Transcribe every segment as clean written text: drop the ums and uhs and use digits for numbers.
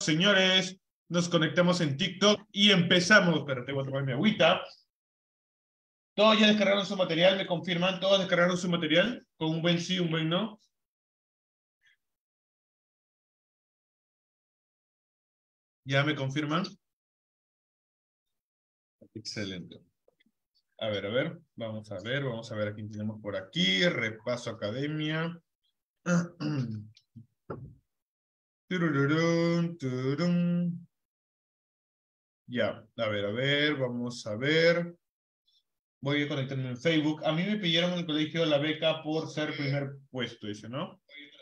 Señores, nos conectamos en TikTok y empezamos. Espérate, voy a tomar mi agüita. ¿Todos ya descargaron su material? ¿Me confirman? ¿Todos descargaron su material? Con un buen sí, un buen no. ¿Ya me confirman? Excelente. A ver. Vamos a ver a quién tenemos por aquí. Repaso academia. Turururún, tururún. Ya, a ver, vamos a ver. Voy a conectarme en Facebook. A mí me pidieron en el colegio la beca por ser primer puesto, dice, ¿no?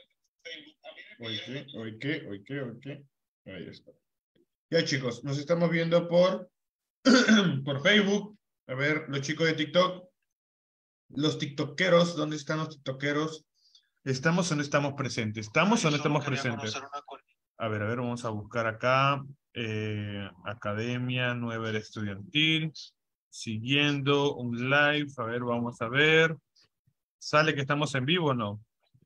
Hoy qué. Ahí está. Ya, chicos, nos estamos viendo por, por Facebook. A ver, los chicos de TikTok. Los tiktokeros, ¿dónde están los tiktokeros? ¿Estamos o no estamos presentes? ¿Estamos o no estamos presentes? A ver, vamos a buscar acá. Academia Nueva Estudiantil. Siguiendo un live. A ver, vamos a ver. ¿Sale que estamos en vivo o no?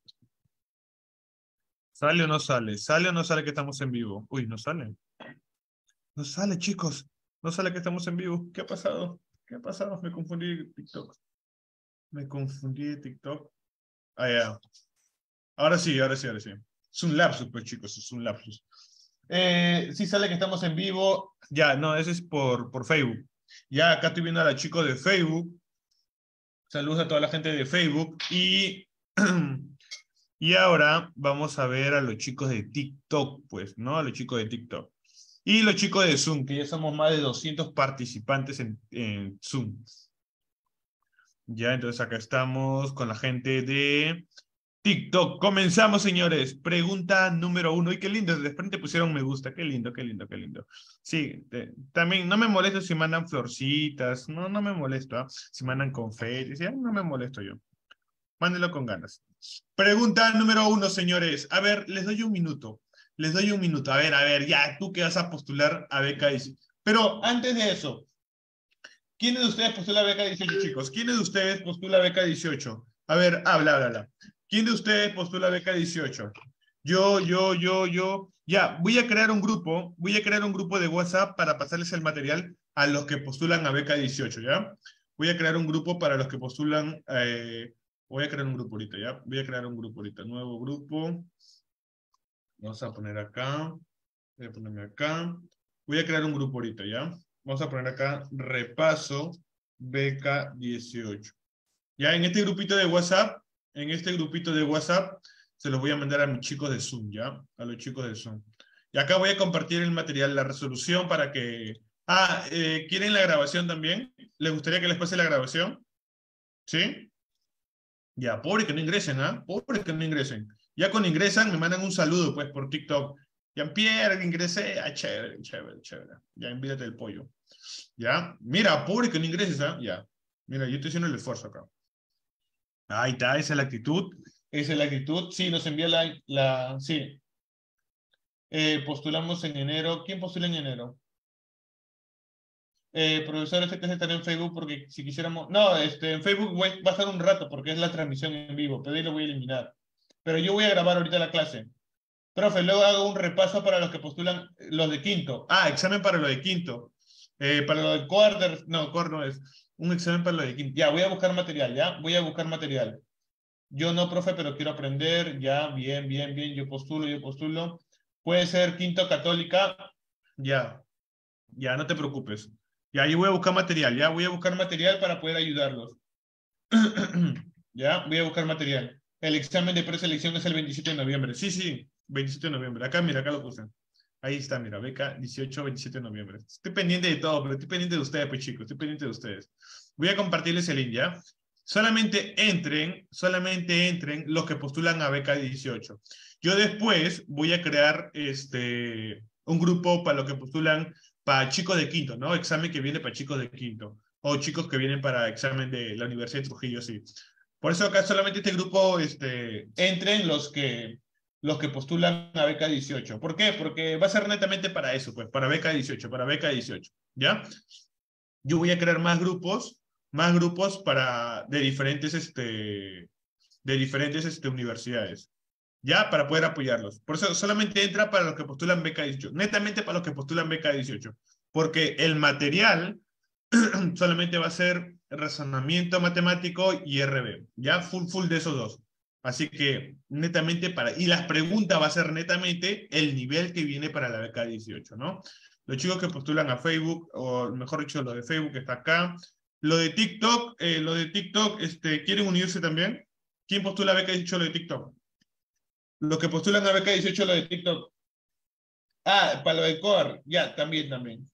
¿Sale o no sale? ¿Sale o no sale que estamos en vivo? Uy, no sale. No sale, chicos. No sale que estamos en vivo. ¿Qué ha pasado? ¿Qué ha pasado? Me confundí de TikTok. Me confundí de TikTok. Ah, ya. Ahora sí. Es un lapsus, pues, chicos. Es un lapsus. Sí sale que estamos en vivo. Ya, no, ese es por Facebook. Ya, acá estoy viendo a los chicos de Facebook. Saludos a toda la gente de Facebook. Y ahora vamos a ver a los chicos de TikTok, pues, ¿no? A los chicos de TikTok. Y los chicos de Zoom, que ya somos más de 200 participantes en Zoom. Ya, entonces acá estamos con la gente de TikTok. Comenzamos, señores. Pregunta número 1. Y qué lindo, de frente pusieron me gusta. Qué lindo. Sí, también no me molesto si mandan florcitas. No me molesto. ¿Eh? Si mandan confetis, ¿sí? No me molesto yo. Mándenlo con ganas. Pregunta número 1, señores. A ver, les doy un minuto. A ver, ya, tú que vas a postular a beca 18. Pero antes de eso, ¿quiénes de ustedes postula beca 18, chicos? ¿Quiénes de ustedes postula beca 18? A ver, habla. ¿Quién de ustedes postula beca 18? Yo. Ya, voy a crear un grupo de WhatsApp para pasarles el material a los que postulan a beca 18, ¿ya? Voy a crear un grupo para los que postulan, voy a crear un grupo ahorita, ¿ya? Voy a crear un grupo ahorita, nuevo grupo. Vamos a poner acá, voy a ponerme acá. Voy a crear un grupo ahorita, ¿ya? Vamos a poner acá, repaso beca 18. Ya en este grupito de WhatsApp, se los voy a mandar a mis chicos de Zoom, ¿ya? A los chicos de Zoom. Y acá voy a compartir el material, la resolución para que... ¿quieren la grabación también? ¿Les gustaría que les pase la grabación? ¿Sí? Ya, pobre que no ingresen, ¿ah? Pobre que no ingresen. Ya cuando ingresan, me mandan un saludo, pues, por TikTok. Jean-Pierre, ingresé. Ah, chévere. Ya, envídate el pollo. ¿Ya? Mira, pobre que no ingreses, ¿ah? Ya. Mira, yo estoy haciendo el esfuerzo acá. Ahí está, esa es la actitud. Sí, nos envía sí. Postulamos en enero. ¿Quién postula en enero? Profesor, este que estar en Facebook porque si quisiéramos... No, en Facebook va a estar un rato porque es la transmisión en vivo, pero ahí lo voy a eliminar. Pero yo voy a grabar ahorita la clase. Profe, luego hago un repaso para los que postulan los de quinto. Examen para los de quinto. Para los de quarter, no, quarter no es. Un examen para los de quinto. Ya, voy a buscar material, ¿ya? Voy a buscar material. Yo no, profe, pero quiero aprender. Ya, bien. Yo postulo. Puede ser quinto católica. Ya, no te preocupes. Ya, yo voy a buscar material, ya. Voy a buscar material para poder ayudarlos. Ya, voy a buscar material. El examen de preselección es el 27 de noviembre. Sí, 27 de noviembre. Acá, mira, acá lo puse. Ahí está, mira, beca 18, 27 de noviembre. Estoy pendiente de todo, pero estoy pendiente de ustedes, pues chicos, estoy pendiente de ustedes. Voy a compartirles el link, ¿ya? Solamente entren los que postulan a beca 18. Yo después voy a crear un grupo para los que postulan para chicos de quinto, ¿no? Examen que viene para chicos de quinto. O chicos que vienen para examen de la Universidad de Trujillo, sí. Por eso acá solamente este grupo, entren los que postulan a beca 18. ¿Por qué? Porque va a ser netamente para eso, pues, para beca 18, ¿ya? Yo voy a crear más grupos para, de diferentes universidades, ya, para poder apoyarlos. Por eso solamente entra para los que postulan beca 18, netamente para los que postulan beca 18, porque el material solamente va a ser razonamiento matemático y RB, ya, full de esos dos. Así que netamente para, y las preguntas va a ser netamente el nivel que viene para la beca 18, ¿no? Los chicos que postulan a Facebook, o mejor dicho, lo de Facebook está acá. Lo de TikTok, ¿quieren unirse también? ¿Quién postula beca 18 lo de TikTok? Los que postulan a beca 18 lo de TikTok. Ah, para lo de Core, ya, también.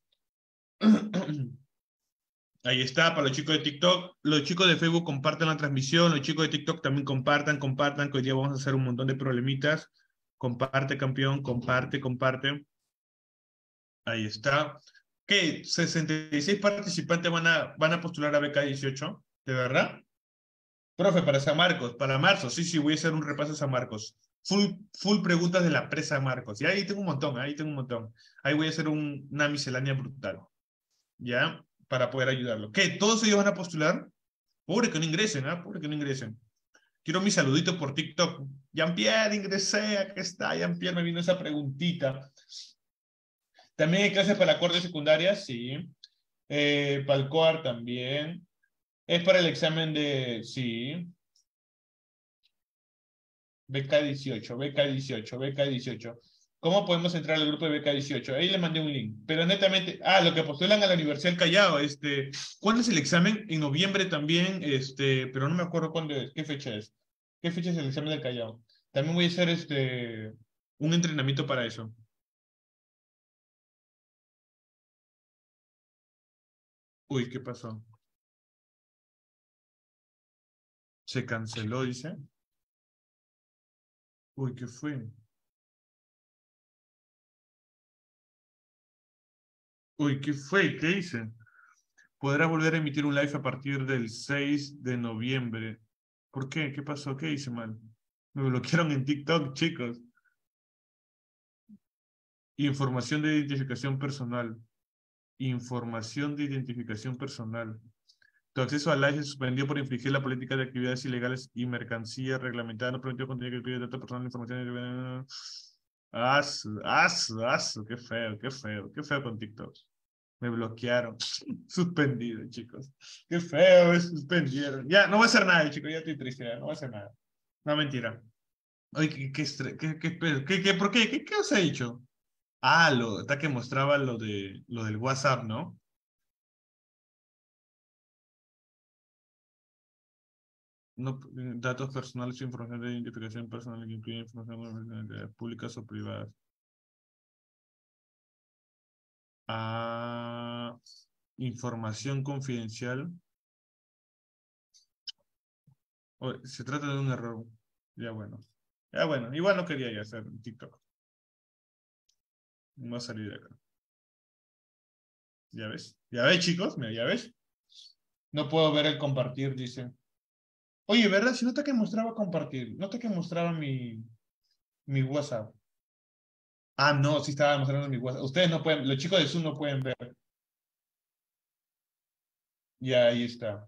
Ahí está, para los chicos de TikTok. Los chicos de Facebook comparten la transmisión. Los chicos de TikTok también compartan, que hoy día vamos a hacer un montón de problemitas. Comparte, campeón, comparte. Ahí está. ¿Qué? ¿66 participantes van a postular a beca 18? ¿De verdad? Profe, para San Marcos, para marzo, sí, voy a hacer un repaso a San Marcos. Full preguntas de la presa Marcos. Y ahí tengo un montón, ahí tengo un montón. Ahí voy a hacer una miscelánea brutal, ¿ya? Para poder ayudarlo. ¿Qué? ¿Todos ellos van a postular? Pobre que no ingresen, ¿ah? Pobre que no ingresen. Quiero mi saludito por TikTok. Jean-Pierre, ingresé, aquí está, Jean-Pierre, me vino esa preguntita. También hay clases para la corte secundaria, sí. Para el COAR también. Es para el examen de, sí. BK18. ¿Cómo podemos entrar al grupo de BK18? Ahí le mandé un link. Pero netamente, lo que postulan a la Universidad del Callao, ¿cuándo es el examen? En noviembre también, pero no me acuerdo cuándo es, qué fecha es. ¿Qué fecha es el examen del Callao? También voy a hacer un entrenamiento para eso. Uy, ¿qué pasó? Se canceló, dice. Uy, ¿qué fue? Uy, ¿qué fue? ¿Qué hice? Podrás volver a emitir un live a partir del 6 de noviembre. ¿Por qué? ¿Qué pasó? ¿Qué hice mal? Me bloquearon en TikTok, chicos. Información de identificación personal. Información de identificación personal. Tu acceso al live se suspendió por infringir la política de actividades ilegales y mercancía reglamentada. No permitió contenido que pide datos personales, información. Qué feo con TikTok. Me bloquearon. Suspendido, chicos. Qué feo, me suspendieron. Ya, no voy a hacer nada, chicos. Ya estoy triste, ya, no voy a hacer nada. No, mentira. Oye, ¿por qué? ¿Qué os he dicho? Está que mostraba lo del WhatsApp, ¿no? No, datos personales o información de identificación personal que incluye información públicas o privadas. Ah, información confidencial. Se trata de un error. Ya bueno. Ya bueno, igual no quería ya hacer TikTok. No va a salir de acá. ¿Ya ves? ¿Ya ves, chicos? Mira, ¿ya ves? No puedo ver el compartir, dice. Oye, ¿verdad? Si nota que mostraba compartir. Nota que mostraba mi WhatsApp. Ah, no, sí estaba mostrando mi WhatsApp. Ustedes no pueden, los chicos de Zoom no pueden ver. Ya, ahí está.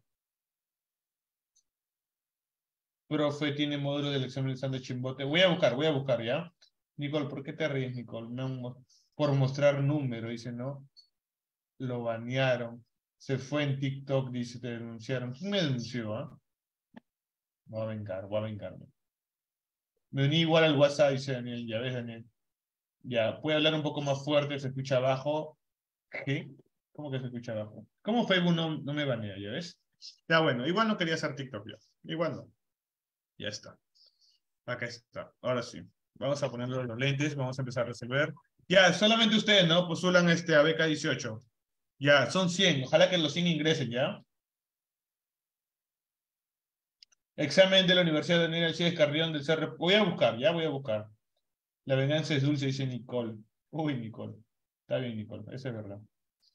Profe, tiene módulo del examen de sándwich chimbote. Voy a buscar, ¿ya? Nicole, ¿por qué te ríes, Nicole? Por mostrar número, dice, ¿no? Lo banearon. Se fue en TikTok, dice, te denunciaron. ¿Quién me denunció, ah? Voy a vengarme. Me uní igual al WhatsApp, dice Daniel. Ya ves, Daniel. Ya, puede hablar un poco más fuerte, se escucha abajo. ¿Qué? ¿Cómo que se escucha abajo? ¿Cómo Facebook no me banea, ya ves? Ya bueno, igual no quería hacer TikTok ya. Igual no. Ya está. Acá está. Ahora sí. Vamos a ponerle los lentes, vamos a empezar a resolver. Ya, solamente ustedes, ¿no? Postulan a beca 18. Ya, son 100. Ojalá que los 100 ingresen, ¿ya? Examen de la Universidad de Daniel Alcides Carrión del CR. Voy a buscar, ya voy a buscar. La venganza es dulce, dice Nicole. Uy, Nicole. Está bien, Nicole. Eso es verdad.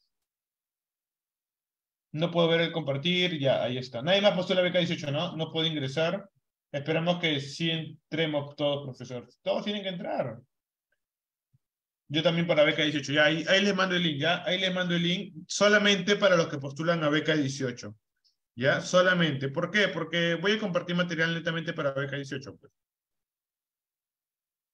No puedo ver el compartir. Ya, ahí está. Nadie más postula beca 18, ¿no? No puedo ingresar. Esperamos que sí entremos todos, profesor. Todos tienen que entrar. Yo también para beca 18. Ya, ahí les mando el link, ya. Ahí les mando el link solamente para los que postulan a beca 18. ¿Ya? Solamente. ¿Por qué? Porque voy a compartir material netamente para beca 18, pues.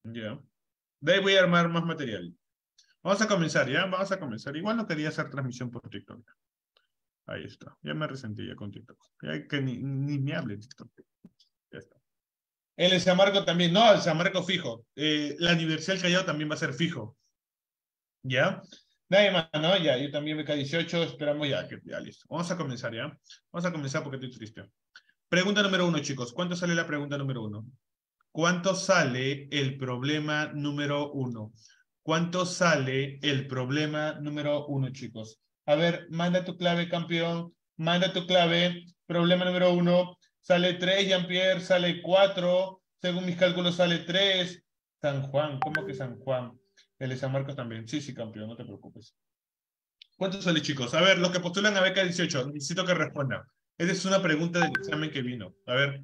Ya. De ahí voy a armar más material. Vamos a comenzar, ¿ya? Vamos a comenzar. Igual no quería hacer transmisión por TikTok. Ahí está. Ya me resentí ya con TikTok. Ya que ni me hable TikTok. Ya está. El San Marco también. No, el San Marco fijo. La Universidad del Callao también va a ser fijo. ¿Ya? Nadie más, ¿no? Ya, yo también BK18. Esperamos ya. Ya, listo. Vamos a comenzar, ¿ya? Vamos a comenzar porque estoy triste. Pregunta número uno, chicos. ¿Cuánto sale la pregunta número uno? ¿Cuánto sale el problema número uno? ¿Cuánto sale el problema número uno, chicos? A ver, manda tu clave, campeón. Manda tu clave. Problema número uno. Sale 3, Jean-Pierre. Sale 4. Según mis cálculos, sale 3. San Juan. ¿Cómo que San Juan? El de San Marcos también. Sí, sí, campeón. No te preocupes. ¿Cuánto sale, chicos? A ver, los que postulan a beca 18, necesito que respondan. Esa es una pregunta del examen que vino. A ver.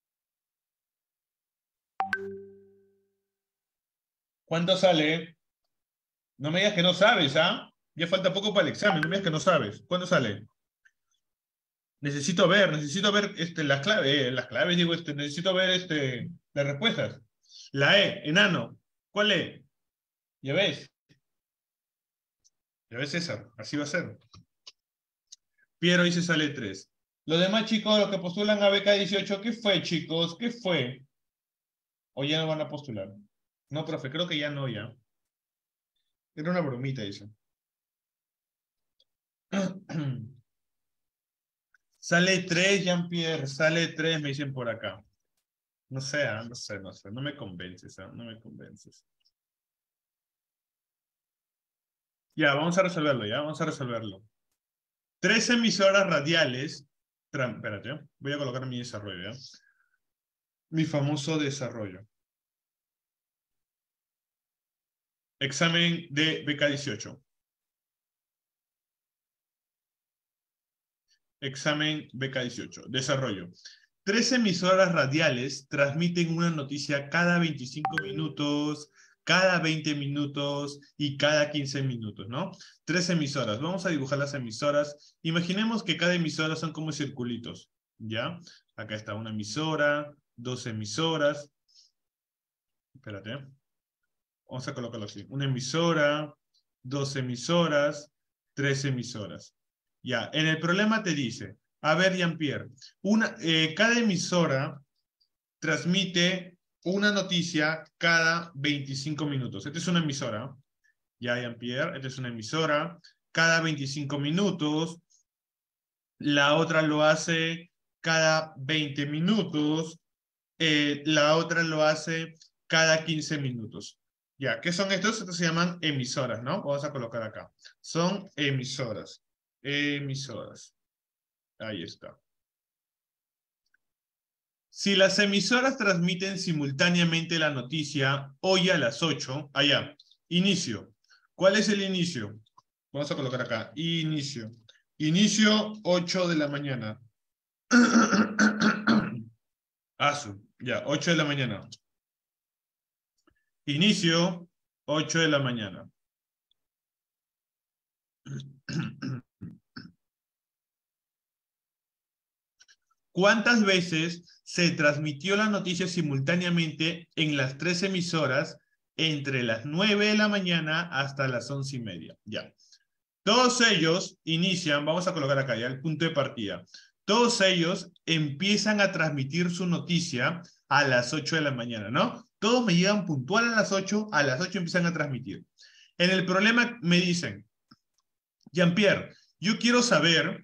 ¿Cuánto sale? No me digas que no sabes, ¿ah? Ya falta poco para el examen, no me digas que no sabes. ¿Cuándo sale? Necesito ver las claves, digo, necesito ver las respuestas. La E, enano. ¿Cuál E? Ya ves, ya ves César, así va a ser. Piero dice sale 3. Los demás chicos, los que postulan a beca 18, ¿qué fue, chicos? ¿Qué fue? ¿O ya no van a postular? No, profe, creo que ya no, ya. Era una bromita, dice. Sale 3, Jean-Pierre, sale 3, me dicen por acá. No sé, no sé, no me convences, no me convences. Ya, vamos a resolverlo, ya, vamos a resolverlo. 3 emisoras radiales, espérate, voy a colocar mi desarrollo, ¿ya? Mi famoso desarrollo. Examen de BK18. Examen BK18. Desarrollo. 3 emisoras radiales transmiten una noticia cada 25 minutos, cada 20 minutos y cada 15 minutos, ¿no? 3 emisoras. Vamos a dibujar las emisoras. Imaginemos que cada emisora son como circulitos, ¿ya? Acá está una emisora, 2 emisoras. Espérate. Vamos a colocarlo así. Una emisora, 2 emisoras, 3 emisoras. Ya, en el problema te dice, a ver, Jean-Pierre, cada emisora transmite una noticia cada 25 minutos. Esta es una emisora, ya, Jean-Pierre, esta es una emisora, cada 25 minutos. La otra lo hace cada 20 minutos. La otra lo hace cada 15 minutos. Ya, ¿qué son estos? Estos se llaman emisoras, ¿no? Vamos a colocar acá. Son emisoras. Emisoras. Ahí está. Si las emisoras transmiten simultáneamente la noticia hoy a las 8, allá, inicio. ¿Cuál es el inicio? Vamos a colocar acá, inicio. Inicio 8 de la mañana. Asu, ya, 8 de la mañana. Inicio 8 de la mañana. ¿Cuántas veces se transmitió la noticia simultáneamente en las 3 emisoras entre las 9 de la mañana hasta las 11:30? Ya. Todos ellos inician, vamos a colocar acá ya el punto de partida. Todos ellos empiezan a transmitir su noticia a las 8 de la mañana, ¿no? Todos me llegan puntual a las 8 empiezan a transmitir. En el problema me dicen, Jean-Pierre, yo quiero saber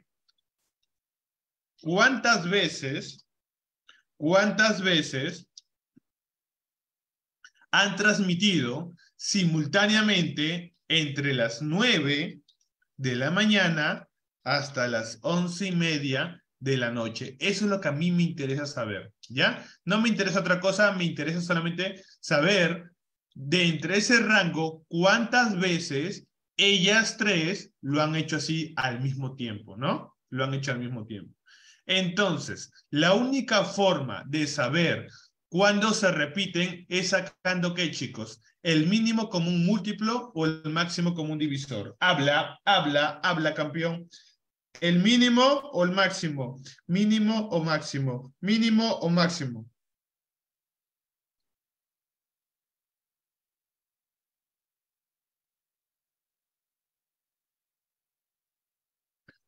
cuántas veces han transmitido simultáneamente entre las 9 de la mañana hasta las 11:30 de la noche. Eso es lo que a mí me interesa saber, ¿ya? No me interesa otra cosa, me interesa solamente saber de entre ese rango cuántas veces ellas tres lo han hecho así al mismo tiempo, ¿no? Lo han hecho al mismo tiempo. Entonces, la única forma de saber cuándo se repiten es sacando, ¿qué, chicos? ¿El mínimo común múltiplo o el máximo común divisor? Habla, campeón. ¿El mínimo o el máximo? Mínimo o máximo. Mínimo o máximo.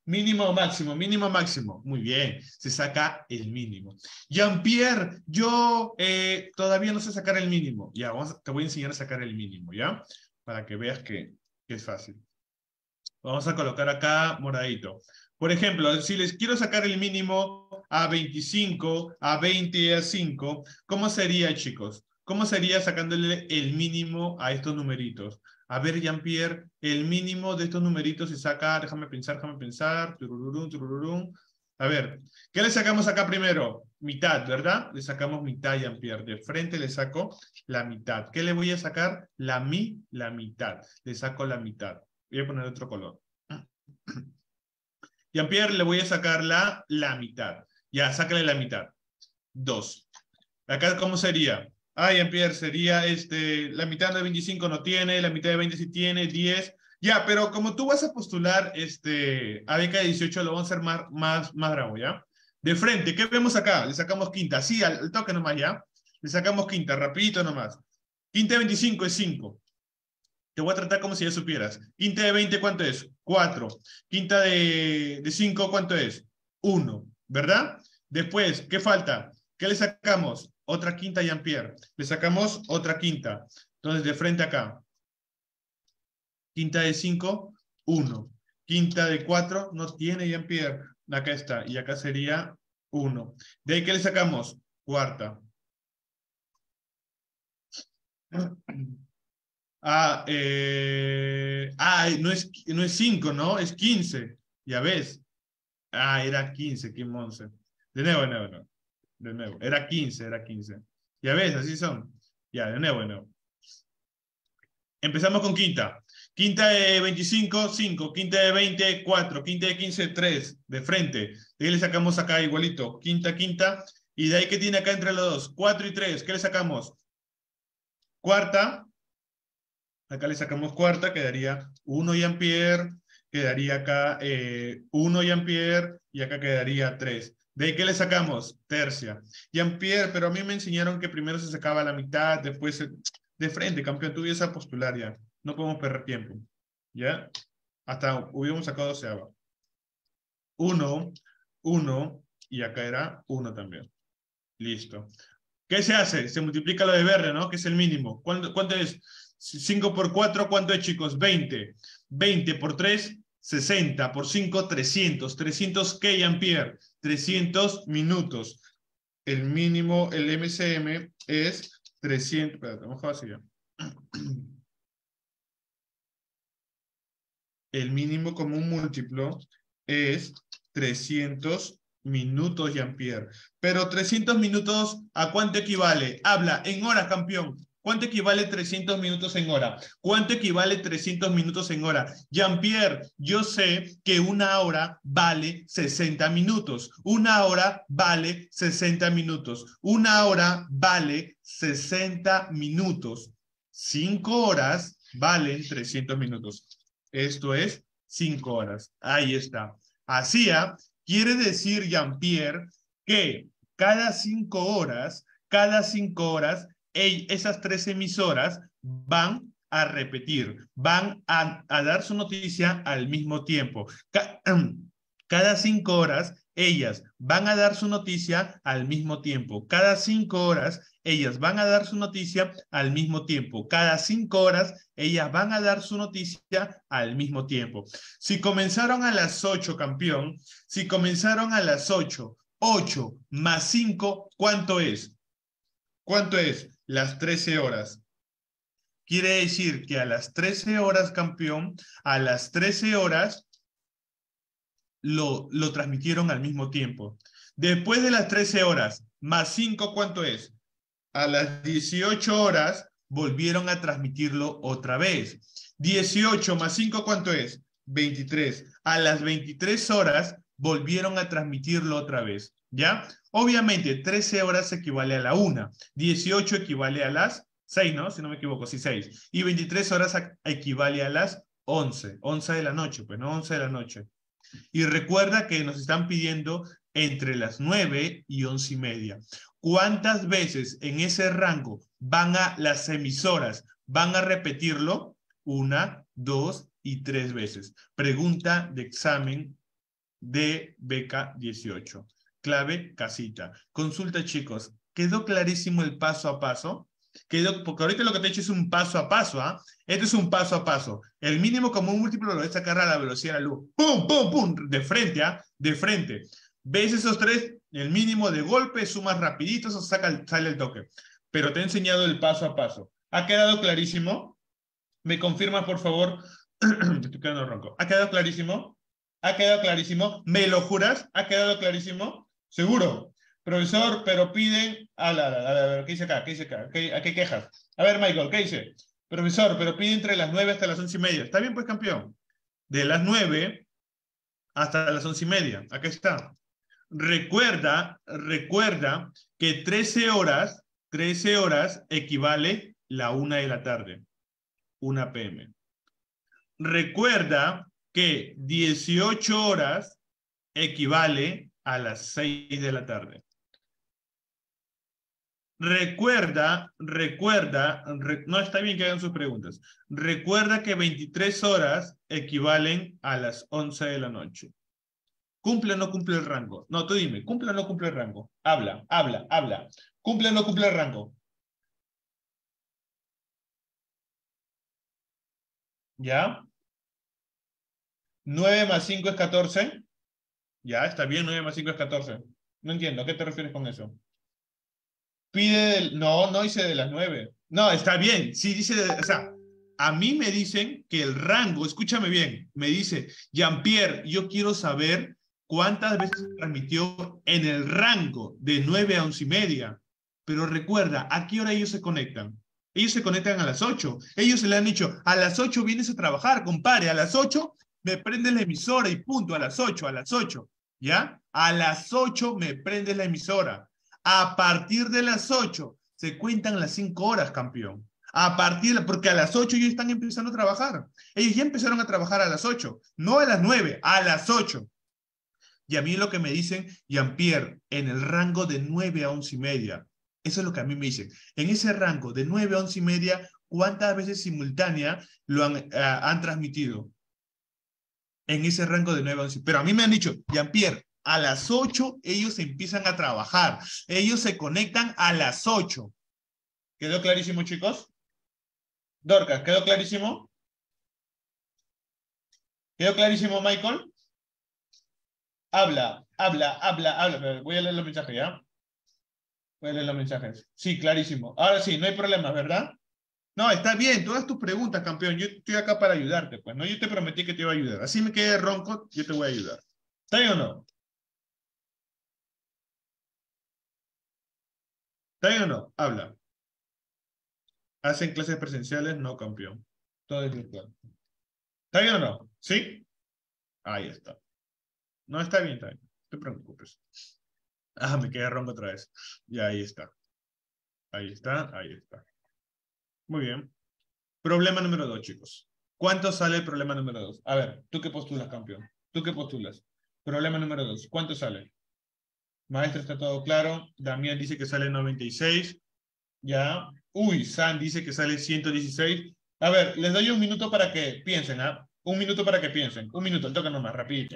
Mínimo o máximo, mínimo o máximo. Muy bien, se saca el mínimo. Jean-Pierre, yo todavía no sé sacar el mínimo. Ya, te voy a enseñar a sacar el mínimo, ¿ya? Para que veas que es fácil. Vamos a colocar acá moradito. Por ejemplo, si les quiero sacar el mínimo a 25, a 20 y a 5, ¿cómo sería, chicos? ¿Cómo sería sacándole el mínimo a estos numeritos? A ver, Jean-Pierre, el mínimo de estos numeritos se saca, déjame pensar, turururum, turururum. A ver, ¿qué le sacamos acá primero? Mitad, ¿verdad? Le sacamos mitad, Jean-Pierre. De frente le saco la mitad. ¿Qué le voy a sacar? La mitad. Le saco la mitad. Voy a poner otro color. Jean-Pierre, le voy a sacar la mitad. Ya, sácale la mitad. 2. Acá, ¿cómo sería? Ah, Jean-Pierre, sería la mitad de 25 no tiene, la mitad de 20 sí tiene, 10. Ya, pero como tú vas a postular a beca de 18, lo vamos a hacer más bravo, ¿ya? De frente, ¿qué vemos acá? Le sacamos quinta. Sí, al toque nomás, ¿ya? Le sacamos quinta, rapidito nomás. Quinta de 25 es 5. Te voy a tratar como si ya supieras. Quinta de 20, ¿cuánto es? 4. Quinta de 5, ¿cuánto es? 1, ¿verdad? Después, ¿qué falta? ¿Qué le sacamos? Otra quinta, Jean-Pierre. Le sacamos otra quinta. Entonces, de frente acá. Quinta de 5, 1. Quinta de 4, no tiene, Jean-Pierre. Acá está. Y acá sería 1. ¿De ahí qué le sacamos? Cuarta. No es 5, ¿no? Es 15. Ya ves. Era 15, Kim 11. De nuevo, de nuevo, de nuevo. De nuevo. Era 15, era 15. Ya ves, así son. Ya, de nuevo, de nuevo. Empezamos con quinta. Quinta de 25, 5. Quinta de 20, 4. Quinta de 15, 3. De frente. De ahí le sacamos acá igualito. Quinta, quinta. Y de ahí que tiene acá entre los dos. 4 y 3. ¿Qué le sacamos? Cuarta. Acá le sacamos cuarta, quedaría 1 Jean-Pierre, quedaría acá 1 Jean-Pierre y acá quedaría 3. ¿De ahí qué le sacamos? Tercia. Jean-Pierre, pero a mí me enseñaron que primero se sacaba la mitad, después de frente, campeón, tú ibas a postular ya. No podemos perder tiempo. ¿Ya? Hasta hubiéramos sacado doceava. 1, 1 y acá era 1 también. Listo. ¿Qué se hace? Se multiplica lo de BR, ¿no? Que es el mínimo. ¿Cuánto es? 5 por 4, ¿cuánto es, chicos? 20. 20 por 3, 60. Por 5, 300. ¿300 qué, Jean-Pierre? 300 minutos. El mínimo, el MCM es 300. Espérate, vamos a hacer ya. El mínimo común múltiplo es 300 minutos, Jean-Pierre. Pero 300 minutos, ¿a cuánto equivale? Habla, en horas, campeón. ¿Cuánto equivale 300 minutos en hora? ¿Cuánto equivale 300 minutos en hora? Jean-Pierre, yo sé que una hora vale 60 minutos. Una hora vale 60 minutos. Una hora vale 60 minutos. 5 horas valen 300 minutos. Esto es 5 horas. Ahí está. Hacía, quiere decir, Jean-Pierre, que cada 5 horas, esas 3 emisoras van a repetir, van a dar su noticia al mismo tiempo. Cada 5 horas, ellas van a dar su noticia al mismo tiempo. Cada 5 horas, ellas van a dar su noticia al mismo tiempo. Cada 5 horas, ellas van a dar su noticia al mismo tiempo. Si comenzaron a las 8, campeón, si comenzaron a las 8, 8 más 5, ¿cuánto es? ¿Cuánto es? Las 13 horas. Quiere decir que a las 13 horas, campeón, a las 13 horas lo transmitieron al mismo tiempo. Después de las 13 horas, más 5, ¿cuánto es? A las 18 horas volvieron a transmitirlo otra vez. 18 más 5, ¿cuánto es? 23. A las 23 horas volvieron a transmitirlo otra vez. ¿Ya? Obviamente, 13 horas equivale a la 1. 18 equivale a las 6, ¿no? Si no me equivoco, sí, 6. Y 23 horas equivale a las 11. 11 de la noche, pues, ¿no? 11 de la noche. Y recuerda que nos están pidiendo entre las 9 y 11 y media. ¿Cuántas veces en ese rango las emisoras van a repetirlo? 1, 2 y 3 veces. Pregunta de examen de beca 18. Clave casita. Consulta, chicos. ¿Quedó clarísimo el paso a paso? Quedó, porque ahorita lo que te he hecho es un paso a paso, ¿ah? Este es un paso a paso. El mínimo común múltiplo lo voy a sacar a la velocidad de la luz. ¡Pum, pum, pum! De frente, ¿ah? De frente. ¿Ves esos tres? El mínimo de golpe, sumas rapidito, eso sale el toque. Pero te he enseñado el paso a paso. ¿Ha quedado clarísimo? ¿Me confirmas, por favor? Me estoy quedando ronco. ¿Ha quedado clarísimo? ¿Ha quedado clarísimo? ¿Me lo juras? ¿Ha quedado clarísimo? ¿Seguro? Profesor, pero piden... A ver, ¿qué dice acá? ¿Qué dice acá? ¿A qué quejas? A ver, Michael, ¿qué dice? Profesor, pero pide entre las 9 hasta las 11:30. ¿Está bien, pues, campeón? De las 9 hasta las 11:30. Acá está. Recuerda que 13 horas equivale la 1 de la tarde. 1 p.m. Recuerda que 18 horas equivale a las 6 de la tarde. No está bien que hagan sus preguntas. Recuerda que 23 horas equivalen a las 11 de la noche. ¿Cumple o no cumple el rango? No, tú dime, ¿cumple o no cumple el rango? Habla. ¿Cumple o no cumple el rango? ¿Ya? 9 más 5 es 14. Ya, está bien, 9 más 5 es 14. No entiendo, ¿a qué te refieres con eso? No, no hice de las 9. No, está bien, sí dice, o sea, a mí me dicen que el rango, escúchame bien, me dice, Jean-Pierre, yo quiero saber cuántas veces transmitió en el rango de 9 a 11:30. Pero recuerda, ¿a qué hora ellos se conectan? Ellos se conectan a las 8. Ellos se le han dicho, a las 8 vienes a trabajar, compadre, a las 8 me prendes la emisora y punto, a las 8, ¿ya? A las 8 me prendes la emisora. A partir de las 8 se cuentan las 5 horas, campeón. Porque a las 8 ellos están empezando a trabajar. Ellos ya empezaron a trabajar a las 8, no a las 9, a las 8. Y a mí lo que me dicen, Jean-Pierre, en el rango de 9 a 11:30. Eso es lo que a mí me dicen. En ese rango de 9 a 11:30, ¿cuántas veces simultánea lo han transmitido? En ese rango de 9 a 11. Pero a mí me han dicho, Jean-Pierre, a las 8 ellos empiezan a trabajar. Ellos se conectan a las 8. ¿Quedó clarísimo, chicos? Dorcas, ¿quedó clarísimo? ¿Quedó clarísimo, Michael? Habla. Voy a leer los mensajes, ¿ya? Voy a leer los mensajes. Sí, clarísimo. Ahora sí, no hay problemas, ¿verdad? No, está bien, todas tus preguntas, campeón. Yo estoy acá para ayudarte, pues, ¿no? Yo te prometí que te iba a ayudar. Así me quede ronco, yo te voy a ayudar. ¿Está bien o no? ¿Está bien o no? Habla. ¿Hacen clases presenciales? No, campeón. Todo es virtual. ¿Está bien o no? ¿Sí? Ahí está. No, está bien. No te preocupes. Ah, me quedé ronco otra vez. Y ahí está. Ahí está. Muy bien. Problema número 2, chicos. ¿Cuánto sale el problema número 2? A ver, ¿tú qué postulas, campeón? ¿Tú qué postulas? Problema número 2. ¿Cuánto sale? Maestro, está todo claro. Damián dice que sale 96. Ya. Uy, San dice que sale 116. A ver, les doy un minuto para que piensen, ¿ah? Un minuto para que piensen. Un minuto, toca nomás, rapidito.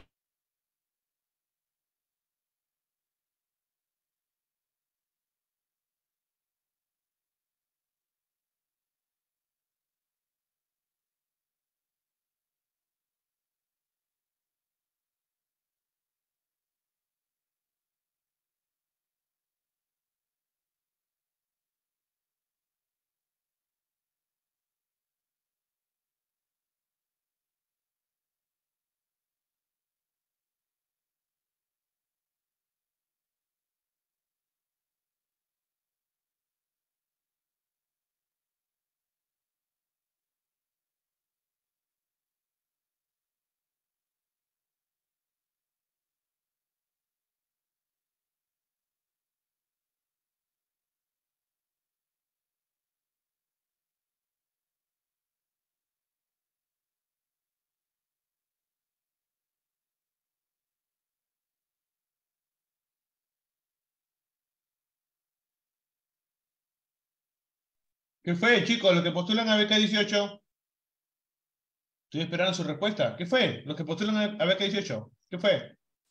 ¿Qué fue, chicos? ¿Los que postulan a beca 18? Estoy esperando su respuesta. ¿Qué fue? Los que postulan a beca 18. ¿Qué fue?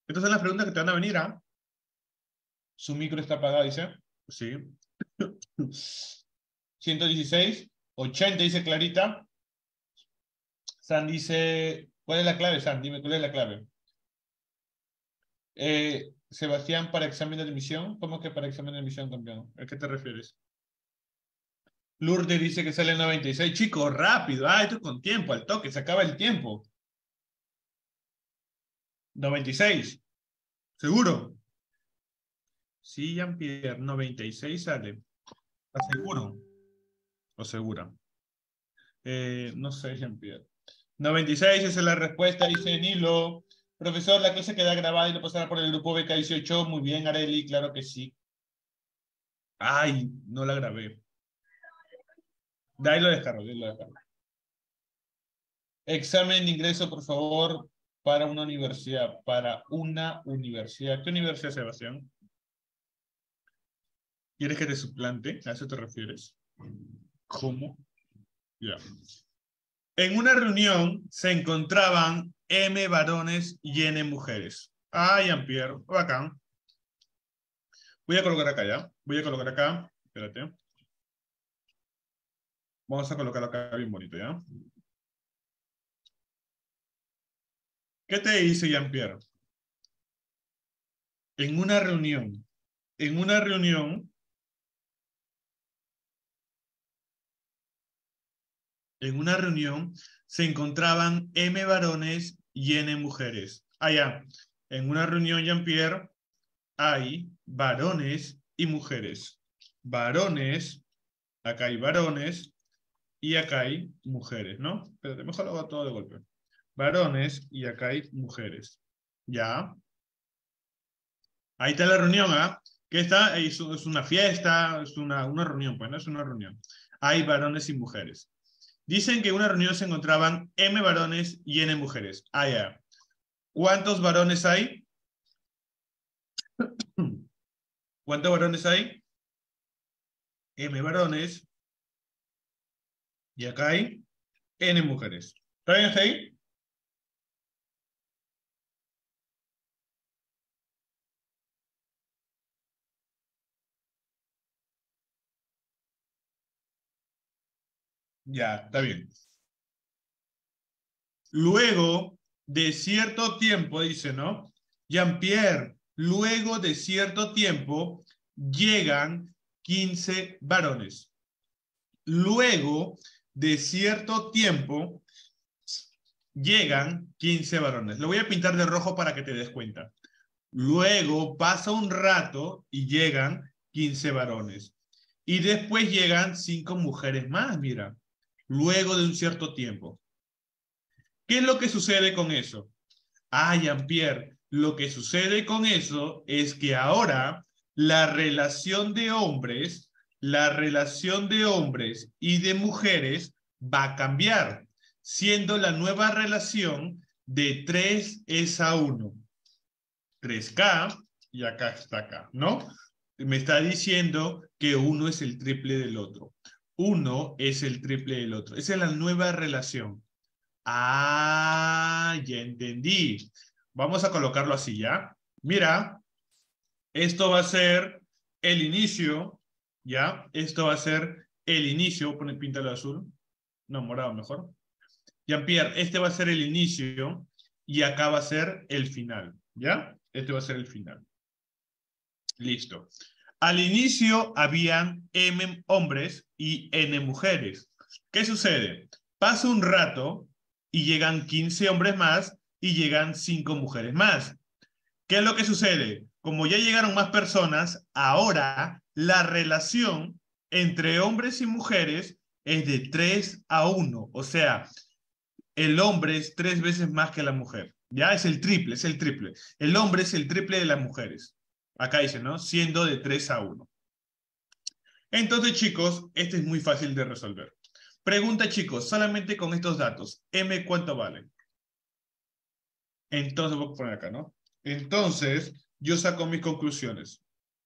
Estas son las preguntas que te van a venir, ¿ah? Su micro está apagado, dice. Sí. 116, 80, dice Clarita. San dice, ¿cuál es la clave, San? Dime, ¿cuál es la clave? Sebastián, para examen de admisión. ¿Cómo que para examen de admisión, campeón? ¿A qué te refieres? Lourdes dice que sale 96. Chicos, rápido. Ah, esto es con tiempo, al toque, se acaba el tiempo. 96. ¿Seguro? Sí, Jean-Pierre, 96 sale. ¿Estás seguro? ¿O segura? No sé, Jean-Pierre. 96, esa es la respuesta, dice Nilo. Profesor, la clase queda grabada y lo pasará por el grupo BK18. Muy bien, Areli, claro que sí. Ay, no la grabé. De ahí lo descargo, de ahí lo descargo. Examen de ingreso, por favor, para una universidad. Para una universidad. ¿Qué universidad, Sebastián? ¿Quieres que te suplante? ¿A eso te refieres? ¿Cómo? Ya. En una reunión se encontraban M varones y N mujeres. Ah, Jean-Pierre, bacán. Voy a colocar acá ya. Voy a colocar acá. Espérate. Vamos a colocar acá bien bonito, ¿ya? ¿Qué te dice Jean-Pierre? En una reunión. En una reunión. En una reunión se encontraban M varones y N mujeres. Allá. En una reunión, Jean-Pierre, hay varones y mujeres. Varones, acá hay varones y acá hay mujeres, ¿no? Pero mejor lo hago todo de golpe. Varones y acá hay mujeres. ¿Ya? Ahí está la reunión, ¿ah? ¿Qué está? Es una fiesta, es una reunión, pues no es una reunión. Hay varones y mujeres. Dicen que en una reunión se encontraban M varones y N mujeres. Ah, ya. ¿Cuántos varones hay? ¿Cuántos varones hay? M varones y acá hay N mujeres. ¿Está bien hasta ahí? Ya, está bien. Luego de cierto tiempo, dice, ¿no? Jean-Pierre, luego de cierto tiempo llegan 15 varones. Luego de cierto tiempo llegan 15 varones. Lo voy a pintar de rojo para que te des cuenta. Luego pasa un rato y llegan 15 varones. Y después llegan 5 mujeres más, mira. Luego de un cierto tiempo. ¿Qué es lo que sucede con eso? Ah, Jean-Pierre, lo que sucede con eso es que ahora la relación de hombres y de mujeres va a cambiar, siendo la nueva relación de 3 es a 1. 3K y acá está acá, ¿no? Me está diciendo que uno es el triple del otro. Uno es el triple del otro. Esa es la nueva relación. Ah, ya entendí. Vamos a colocarlo así, ¿ya? Mira, esto va a ser el inicio, ¿ya? Esto va a ser el inicio. Píntalo azul. No, morado mejor. Jean-Pierre, este va a ser el inicio y acá va a ser el final, ¿ya? Este va a ser el final. Listo. Al inicio habían M hombres y N mujeres. ¿Qué sucede? Pasa un rato y llegan 15 hombres más y llegan 5 mujeres más. ¿Qué es lo que sucede? Como ya llegaron más personas, ahora la relación entre hombres y mujeres es de 3 a 1. O sea, el hombre es 3 veces más que la mujer. Ya es el triple, es el triple. El hombre es el triple de las mujeres. Acá dice, ¿no? Siendo de 3 a 1. Entonces, chicos, este es muy fácil de resolver. Pregunta, chicos, solamente con estos datos. M, ¿cuánto vale? Entonces, voy a poner acá, ¿no? Entonces, yo saco mis conclusiones.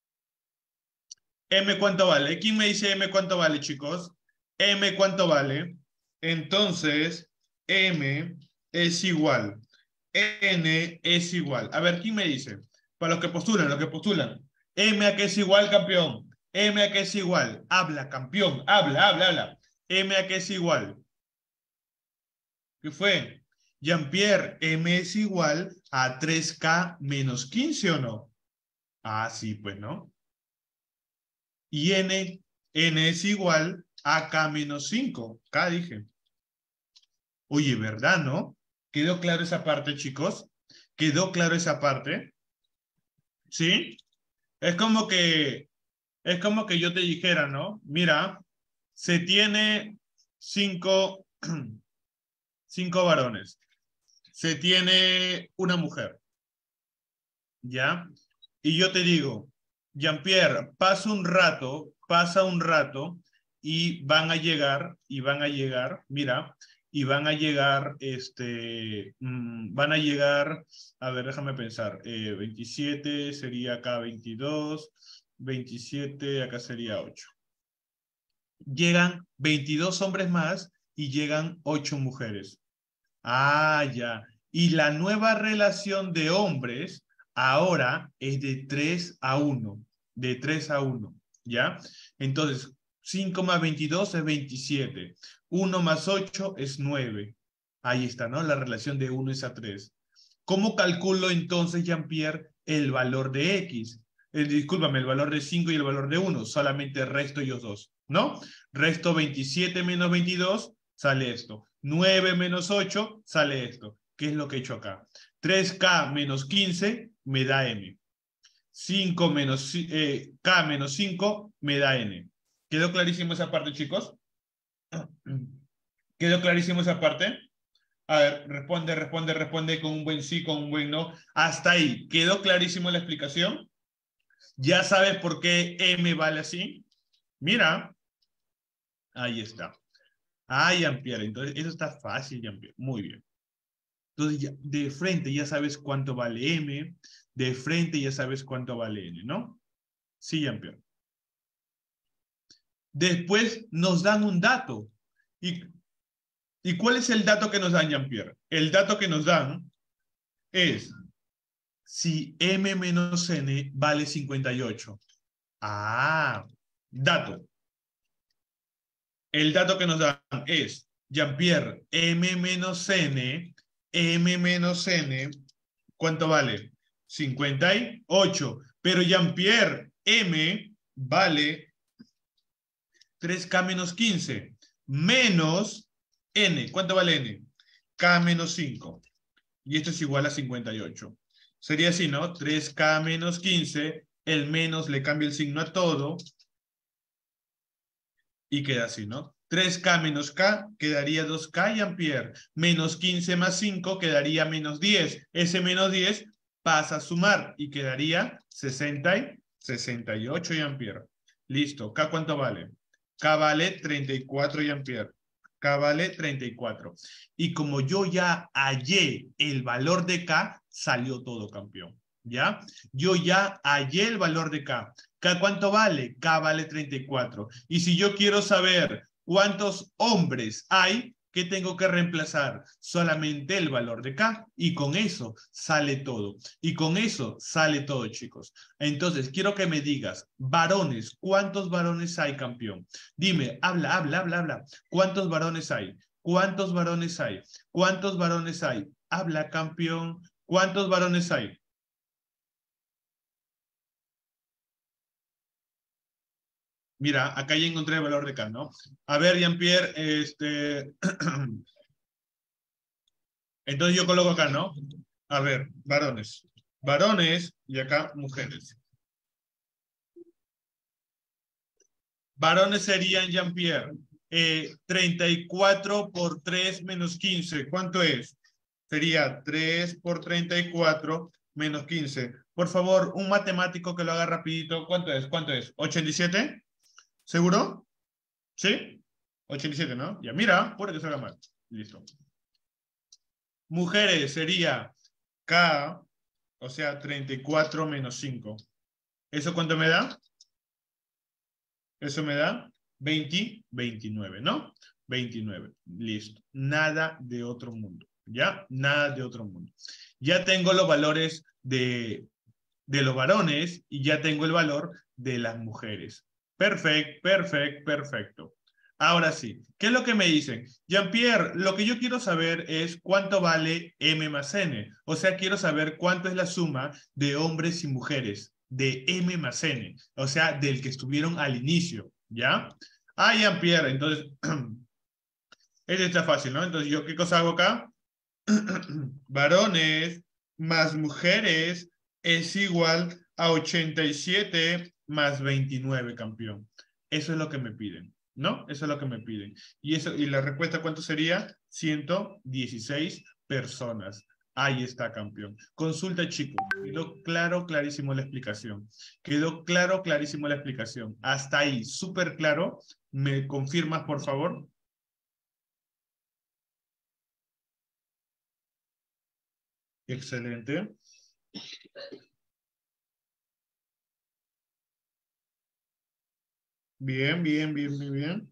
M, ¿cuánto vale? ¿Quién me dice M, cuánto vale, chicos? M, ¿cuánto vale? Entonces, M es igual N es igual. A ver, ¿quién me dice? Para los que postulan, los que postulan. M a qué es igual, campeón. M a qué es igual. Habla, campeón. Habla, habla, habla. M a qué es igual. ¿Qué fue? Jean-Pierre, M es igual a 3K menos 15, ¿o no? Ah, sí, pues, ¿no? Y N es igual a K menos 5. K dije. Oye, ¿verdad, no? ¿Quedó claro esa parte, chicos? ¿Quedó claro esa parte? ¿Sí? Es como que, es como que yo te dijera, ¿no? Mira, se tiene cinco, cinco varones. Se tiene una mujer, ¿ya? Y yo te digo, Jean-Pierre, pasa un rato y van a llegar, mira, y van a llegar, van a llegar, a ver, déjame pensar, 27 sería acá 22, 27 acá sería 8. Llegan 22 hombres más y llegan 8 mujeres. Ah, ya. Y la nueva relación de hombres ahora es de 3 a 1. De 3 a 1. ¿Ya? Entonces, 5 más 22 es 27. 1 más 8 es 9. Ahí está, ¿no? La relación de 1 es a 3. ¿Cómo calculo entonces, Jean-Pierre, el valor de X? Discúlpame, el valor de 5 y el valor de 1. Solamente resto ellos dos, ¿no? Resto 27 menos 22, sale esto. 9 menos 8, sale esto. ¿Qué es lo que he hecho acá? 3K menos 15 me da M. 5 menos, K menos 5 me da N. ¿Quedó clarísimo esa parte, chicos? ¿Quedó clarísimo esa parte? A ver, responde con un buen sí, con un buen no. Hasta ahí. ¿Quedó clarísimo la explicación? ¿Ya sabes por qué M vale así? Mira, ahí está. Ah, Jean-Pierre, entonces eso está fácil, Jean-Pierre. Muy bien. Entonces, de frente ya sabes cuánto vale M, de frente ya sabes cuánto vale N, ¿no? Sí, Jean-Pierre. Después nos dan un dato. ¿Y, ¿Y cuál es el dato que nos dan, Jean-Pierre? El dato que nos dan es si M menos N vale 58. Ah, dato. El dato que nos dan es, Jean-Pierre, M menos N, ¿cuánto vale? 58. Pero Jean-Pierre, M vale 3K menos 15 menos N. ¿Cuánto vale N? K menos 5. Y esto es igual a 58. Sería así, ¿no? 3K menos 15, el menos le cambia el signo a todo y queda así, ¿no? 3K menos K quedaría 2K y Ampere. Menos 15 más 5 quedaría menos 10. Ese menos 10 pasa a sumar y quedaría 68 y Ampere. Listo. ¿K cuánto vale? K vale 34 y Ampere. K vale 34. Y como yo ya hallé el valor de K, salió todo campeón. ¿Ya? Yo ya hallé el valor de K. ¿K cuánto vale? K vale 34. Y si yo quiero saber cuántos hombres hay, ¿qué tengo que reemplazar? Solamente el valor de K. Y con eso sale todo. Y con eso sale todo, chicos. Entonces, quiero que me digas, varones, ¿cuántos varones hay, campeón? Dime, habla, habla, habla, habla. ¿Cuántos varones hay? ¿Cuántos varones hay? ¿Cuántos varones hay? Habla, campeón. ¿Cuántos varones hay? Mira, acá ya encontré el valor de K, ¿no? A ver, Jean-Pierre, entonces yo coloco acá, ¿no? A ver, varones. Varones y acá mujeres. Varones serían, Jean-Pierre, 34 por 3 menos 15. ¿Cuánto es? Sería 3 por 34 menos 15. Por favor, un matemático que lo haga rapidito. ¿Cuánto es? ¿Cuánto es? ¿87? ¿Seguro? ¿Sí? 87, ¿no? Ya, mira, puede que salga mal. Listo. Mujeres sería K, o sea, 34 menos 5. ¿Eso cuánto me da? Eso me da 20, 29, ¿no? 29. Listo. Nada de otro mundo. ¿Ya? Nada de otro mundo. Ya tengo los valores de los varones y ya tengo el valor de las mujeres. Perfecto, perfecto, perfecto. Ahora sí, ¿qué es lo que me dicen? Jean-Pierre, lo que yo quiero saber es cuánto vale M más N. O sea, quiero saber cuánto es la suma de hombres y mujeres de M más N. O sea, del que estuvieron al inicio, ¿ya? Ah, Jean-Pierre, entonces, este está fácil, ¿no? Entonces, ¿yo qué cosa hago acá? Varones más mujeres es igual a 87 más 29, campeón. Eso es lo que me piden, ¿no? Eso es lo que me piden. Y la respuesta, ¿cuánto sería? 116 personas. Ahí está, campeón. Consulta, chicos. Quedó claro, clarísimo la explicación. Quedó claro, clarísimo la explicación. Hasta ahí, súper claro. ¿Me confirmas, por favor? Excelente. Bien, bien, bien, bien, bien.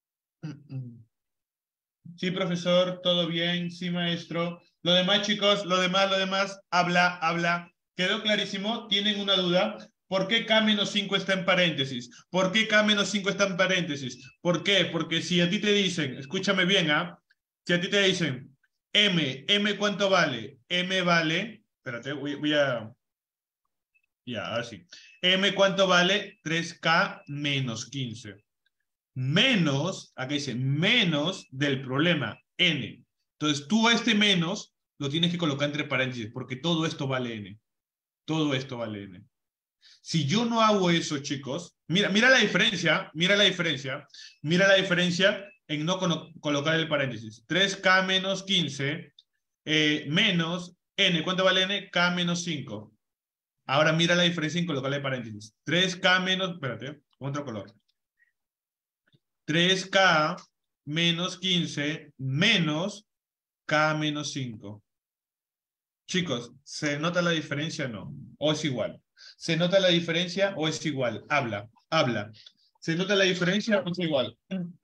Sí, profesor, todo bien, sí, maestro. Lo demás, chicos, lo demás, habla, habla. ¿Quedó clarísimo? ¿Tienen una duda? ¿Por qué K-5 está en paréntesis? ¿Por qué K-5 está en paréntesis? ¿Por qué? Porque si a ti te dicen, escúchame bien, ¿ah? Si a ti te dicen, M ¿cuánto vale? M vale, espérate, voy a, ya, así. M ¿cuánto vale? 3K-15 menos, acá dice, menos del problema n. Entonces tú a este menos lo tienes que colocar entre paréntesis porque todo esto vale n. Todo esto vale n. Si yo no hago eso, chicos, mira la diferencia, mira la diferencia, mira la diferencia en no colocar el paréntesis. 3K menos 15 menos n. ¿Cuánto vale n? K menos 5. Ahora mira la diferencia en colocarle paréntesis. 3K menos, espérate, otro color. 3K menos 15 menos K menos 5. Chicos, ¿se nota la diferencia o no? ¿O es igual? ¿Se nota la diferencia o es igual? Habla, habla. ¿Se nota la diferencia o es igual?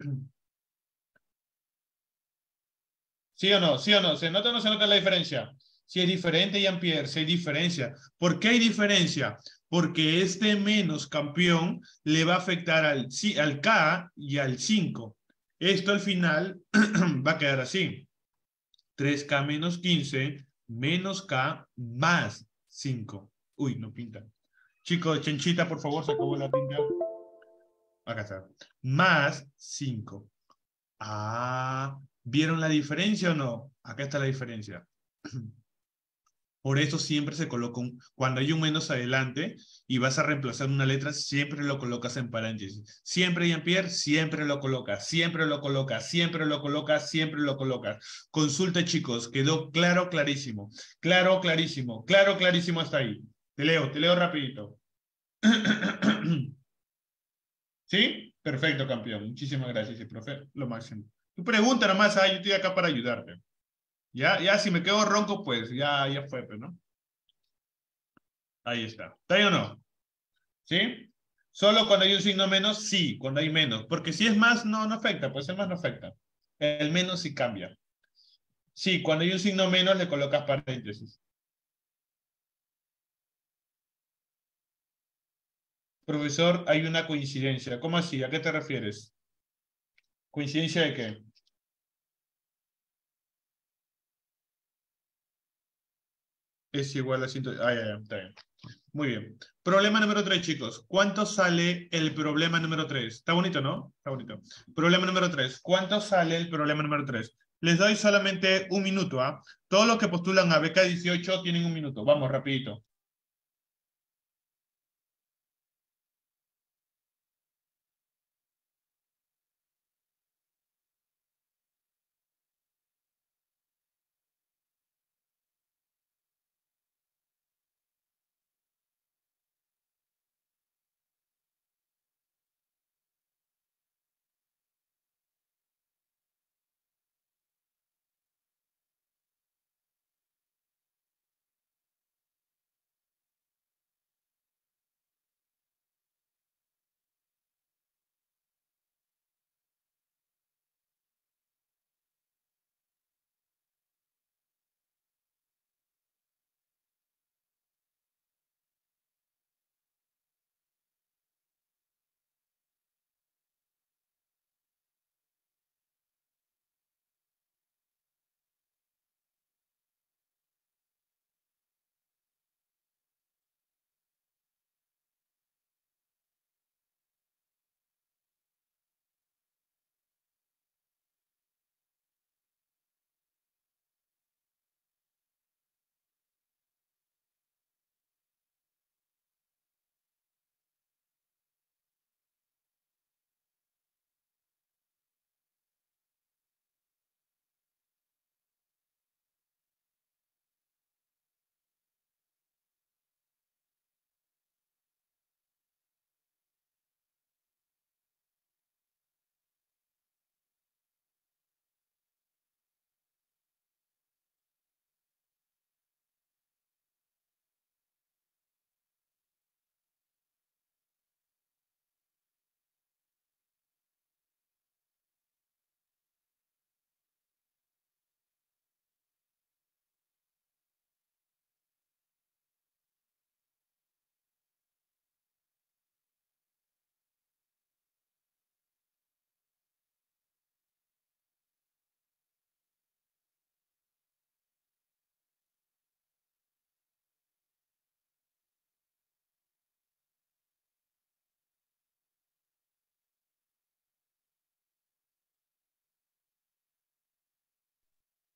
¿Sí o no? ¿Sí o no? ¿Se nota o no se nota la diferencia? Si es diferente, Jean-Pierre, si hay diferencia. ¿Por qué hay diferencia? Porque este menos campeón le va a afectar al K y al 5. Esto al final va a quedar así. 3K menos 15 menos K más 5. Uy, no pinta. Chicos, Chenchita, por favor, se acabó la tinta. Acá está. Más 5. Ah, ¿vieron la diferencia o no? Acá está la diferencia. Por eso siempre se coloca cuando hay un menos adelante y vas a reemplazar una letra, siempre lo colocas en paréntesis. Siempre, Jean-Pierre, siempre lo colocas, siempre lo colocas, siempre lo colocas, siempre lo colocas. Consulta, chicos, quedó claro, clarísimo. Claro, clarísimo. Claro, clarísimo hasta ahí. Te leo rapidito. ¿Sí? Perfecto, campeón. Muchísimas gracias, profe. Lo máximo. Tu pregunta nomás, yo estoy acá para ayudarte. Ya, ya, si me quedo ronco, pues ya fue, pues, ¿no? Ahí está. ¿Está ahí o no? ¿Sí? Solo cuando hay un signo menos, sí, cuando hay menos. Porque si es más, no afecta, pues el más no afecta. El menos sí cambia. Sí, cuando hay un signo menos le colocas paréntesis. Profesor, hay una coincidencia. ¿Cómo así? ¿A qué te refieres? ¿Coincidencia de qué? Es igual a 100. Ah, ya, está bien. Muy bien. Problema número 3, chicos. ¿Cuánto sale el problema número 3? Está bonito, ¿no? Está bonito. Problema número 3. ¿Cuánto sale el problema número 3? Les doy solamente un minuto, ¿ah? Todos los que postulan a beca 18 tienen un minuto. Vamos, rapidito.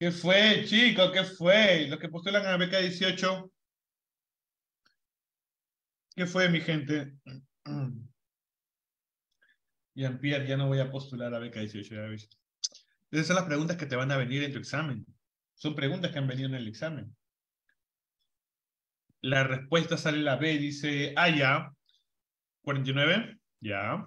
¿Qué fue, chicos? ¿Qué fue? Los que postulan a la beca 18, ¿qué fue, mi gente? Jean-Pierre, ya no voy a postular a beca 18, ya ves. Esas son las preguntas que te van a venir en tu examen. Son preguntas que han venido en el examen. La respuesta sale la B, dice, ya, 49, ya.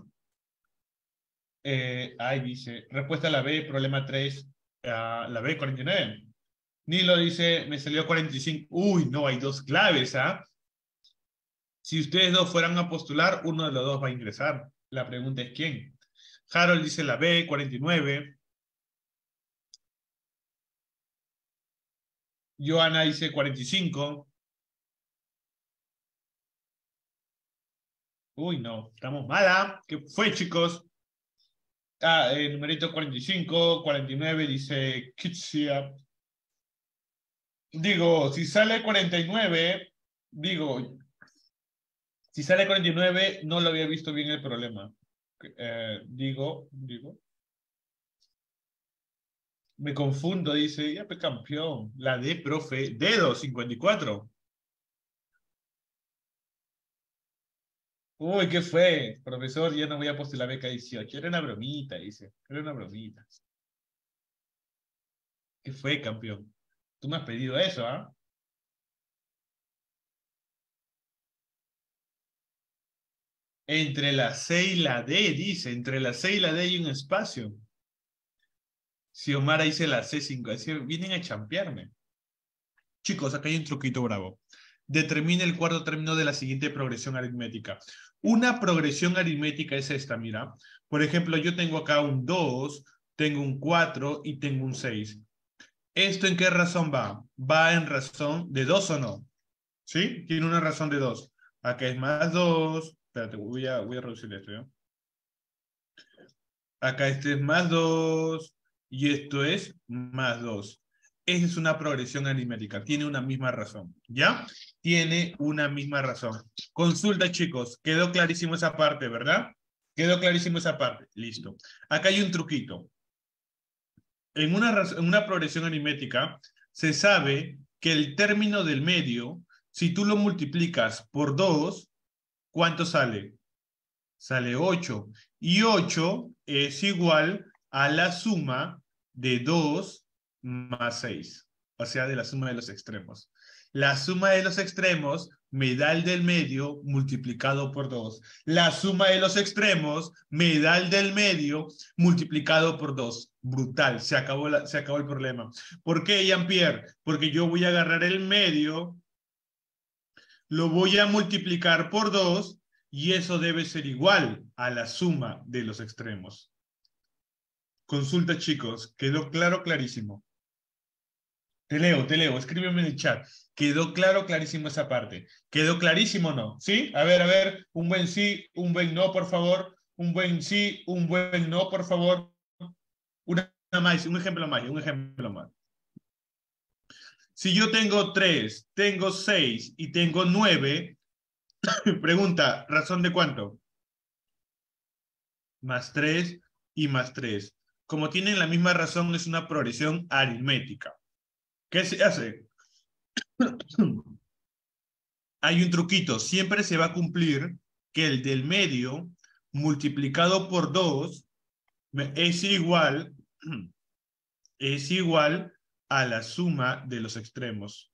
Ahí dice, respuesta a la B, problema 3, la B, 49. Nilo dice, me salió 45. Uy, no, hay dos claves, ¿ah? Si ustedes dos fueran a postular, uno de los dos va a ingresar. La pregunta es quién. Harold dice la B, 49. Joana dice 45. Uy, no, estamos mala. ¿Qué fue, chicos? Numerito 45, 49 dice Kitsia. Digo, si sale 49, digo, si sale 49, no lo había visto bien el problema. Digo, me confundo, dice, ya, pe campeón. La D, profe, dedo, 54. Uy, ¿qué fue? Profesor, ya no voy a postular beca 18. Era una bromita, dice. Era una bromita. ¿Qué fue, campeón? Tú me has pedido eso, ¿ah? Entre la C y la D, dice. Entre la C y la D hay un espacio. Si Omar dice la C5, es decir, vienen a champearme. Chicos, acá hay un truquito bravo. Determine el cuarto término de la siguiente progresión aritmética. Una progresión aritmética es esta, mira. Por ejemplo, yo tengo acá un 2, tengo un 4 y tengo un 6. ¿Esto en qué razón va? ¿Va en razón de 2 o no? ¿Sí? Tiene una razón de 2. Acá es más 2. Espérate, voy a reducir esto, ¿ya? Acá este es más 2 y esto es más 2. Esa es una progresión aritmética, tiene una misma razón, ¿ya? Tiene una misma razón. Consulta, chicos, quedó clarísimo esa parte, ¿verdad? Quedó clarísimo esa parte, listo. Acá hay un truquito. En una progresión aritmética se sabe que el término del medio, si tú lo multiplicas por 2, ¿cuánto sale? Sale 8. Y 8 es igual a la suma de 2 más 6. O sea, de la suma de los extremos. La suma de los extremos me da el del medio multiplicado por 2. La suma de los extremos me da el del medio multiplicado por 2. Brutal, se acabó el problema. ¿Por qué, Jean-Pierre? Porque yo voy a agarrar el medio, lo voy a multiplicar por 2 y eso debe ser igual a la suma de los extremos. Consulta, chicos, ¿quedó claro, clarísimo? Te leo, escríbeme en el chat. ¿Quedó claro, clarísimo esa parte? ¿Quedó clarísimo o no? ¿Sí? A ver, un buen sí, un buen no, por favor. Un buen sí, un buen no, por favor. Una más, un ejemplo más, un ejemplo más. Si yo tengo 3, tengo 6 y tengo 9, pregunta, ¿razón de cuánto? Más 3 y más 3. Como tienen la misma razón, es una progresión aritmética. ¿Qué se hace? Hay un truquito. Siempre se va a cumplir que el del medio multiplicado por 2 es igual, es igual a la suma de los extremos.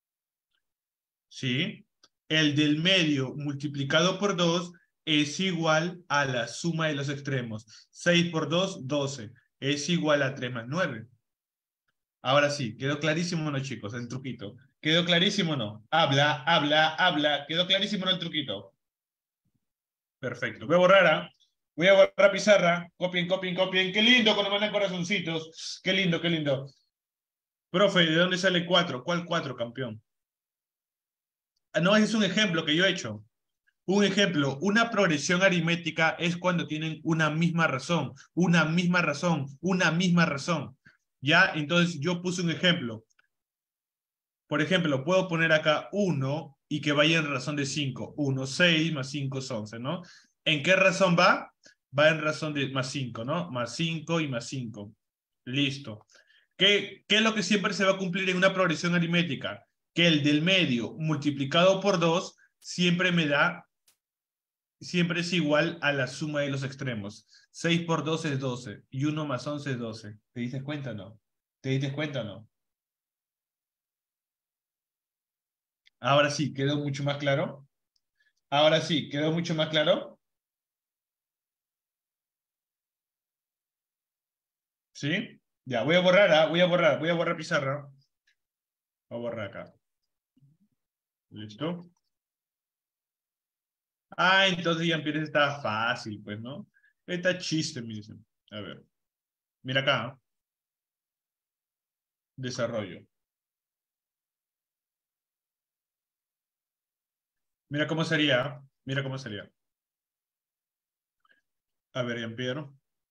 ¿Sí? El del medio multiplicado por 2 es igual a la suma de los extremos. 6 por 2, 12. Es igual a 3 más 9. Ahora sí, ¿quedó clarísimo o no, chicos, el truquito? ¿Quedó clarísimo o no? Habla, habla, habla. ¿Quedó clarísimo o no el truquito? Perfecto. Voy a borrar, ¿ah? Voy a borrar pizarra. Copien, copien, copien. Qué lindo cuando mandan corazoncitos. Qué lindo, qué lindo. Profe, ¿de dónde sale 4? ¿Cuál 4, campeón? No, ese es un ejemplo que yo he hecho. Un ejemplo, una progresión aritmética es cuando tienen una misma razón, una misma razón, una misma razón. ¿Ya? Entonces yo puse un ejemplo. Por ejemplo, puedo poner acá 1 y que vaya en razón de 5. 1, 6 más 5 es 11, ¿no? ¿En qué razón va? Va en razón de más 5, ¿no? Más 5 y más 5. Listo. ¿Qué es lo que siempre se va a cumplir en una progresión aritmética? Que el del medio multiplicado por 2 siempre me da, siempre es igual a la suma de los extremos. 6 por 2 es 12 y 1 más 11 es 12. ¿Te diste cuenta o no? ¿Te diste cuenta o no? Ahora sí, quedó mucho más claro. Ahora sí, quedó mucho más claro. ¿Sí? Ya, voy a borrar, voy a borrar pizarra. Voy a borrar acá. ¿Listo? Ah, entonces ya empieza, está fácil, pues, ¿no? Está chiste, me dicen. A ver, mira acá, desarrollo. Mira cómo sería. A ver, Jean-Pierre.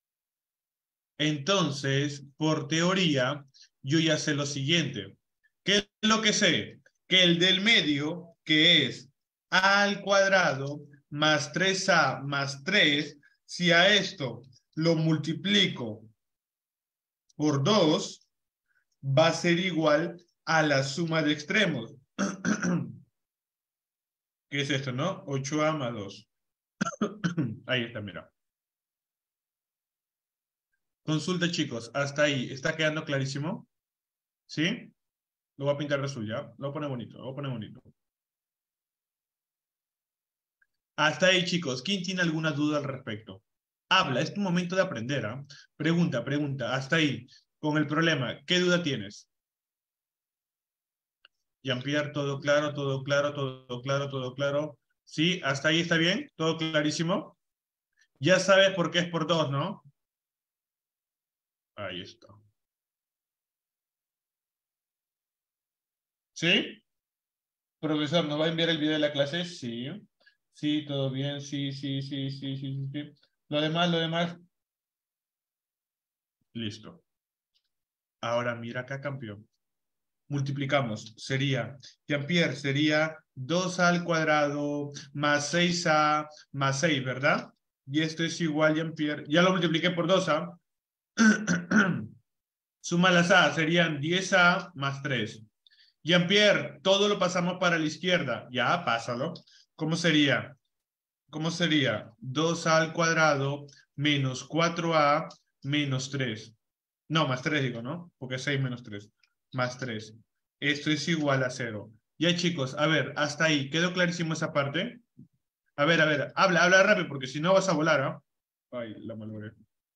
Entonces, por teoría, yo ya sé lo siguiente. ¿Qué es lo que sé? Que el del medio, que es a al cuadrado más 3a más 3, si a esto lo multiplico por 2, va a ser igual a la suma de extremos. ¿Qué es esto, no? 8a más 2. Ahí está, mira. Consulta, chicos. Hasta ahí. ¿Está quedando clarísimo? ¿Sí? Lo voy a pintar de azul, ¿ya? Lo voy a poner bonito, lo voy a poner bonito. Hasta ahí, chicos. ¿Quién tiene alguna duda al respecto? Habla, es tu momento de aprender, ¿ah? Pregunta, pregunta. Hasta ahí. Con el problema, ¿qué duda tienes? Jean-Pierre, todo claro, todo claro, todo claro, todo claro. ¿Sí? ¿Hasta ahí está bien? ¿Todo clarísimo? Ya sabes por qué es por dos, ¿no? Ahí está. ¿Sí? Profesor, ¿nos va a enviar el video de la clase? Sí. Sí, todo bien. Sí, sí, sí, sí, sí, sí, sí. Lo demás. Listo. Ahora mira acá, campeón. Multiplicamos. Sería, Jean-Pierre, sería 2a al cuadrado más 6a más 6, ¿verdad? Y esto es igual, Jean-Pierre. Ya lo multipliqué por 2a. Suma las a, serían 10a más 3. Jean-Pierre, todo lo pasamos para la izquierda. Ya, pásalo. ¿Cómo sería? ¿Cómo sería? 2a al cuadrado menos 4a menos 3. No, más 3 digo, ¿no? Porque 6 menos 3. Más 3. Esto es igual a 0. Ya, chicos, a ver, hasta ahí. ¿Quedó clarísimo esa parte? A ver, habla rápido, porque si no vas a volar, ¿ah? Ay, la malogré.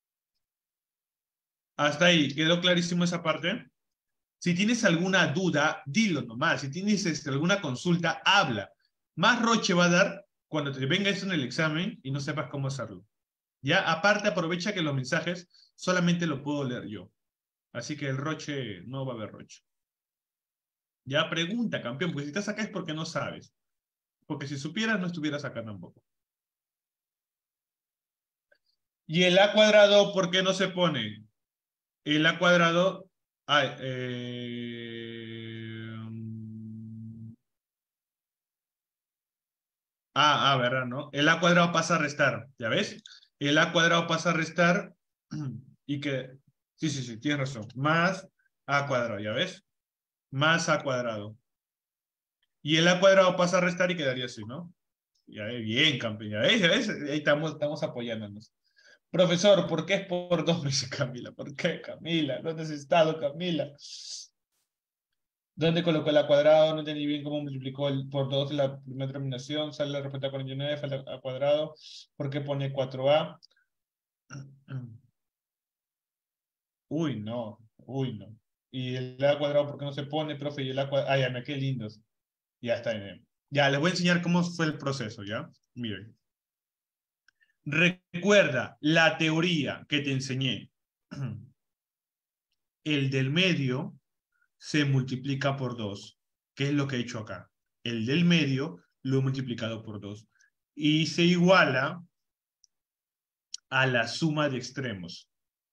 Hasta ahí, ¿quedó clarísimo esa parte? Si tienes alguna duda, dilo nomás. Si tienes alguna consulta, habla. Más roche va a dar cuando te venga eso en el examen y no sepas cómo hacerlo. Ya, aparte, aprovecha que los mensajes solamente lo puedo leer yo. Así que el roche, no va a haber roche. Ya, pregunta, campeón, porque si estás acá es porque no sabes. Porque si supieras, no estuvieras acá tampoco. ¿Y el a cuadrado por qué no se pone? El a cuadrado... Ay, ¿verdad? ¿No? El a cuadrado pasa a restar, ¿ya ves? El a cuadrado pasa a restar y que... Sí, sí, sí, tienes razón. Más a cuadrado, ¿ya ves? Más a cuadrado. Y el a cuadrado pasa a restar y quedaría así, ¿no? Ya ves, bien, campeón, ya ves, ahí estamos apoyándonos. Profesor, ¿por qué es por dos? Me dice Camila. ¿Por qué, Camila? ¿Dónde has estado, Camila? ¿Dónde colocó el a cuadrado? No entendí bien cómo multiplicó el por 2 la primera terminación. Sale la respuesta 49, falta a cuadrado. ¿Por qué pone 4a? Uy, no. Uy, no. ¿Y el a cuadrado por qué no se pone, profe? Y el a cuadrado... Ah, ya, me qué lindos. Ya está bien. Ya, les voy a enseñar cómo fue el proceso, ¿ya? Miren. Recuerda la teoría que te enseñé. El del medio se multiplica por 2. ¿Qué es lo que he hecho acá? El del medio lo he multiplicado por 2. Y se iguala a la suma de extremos.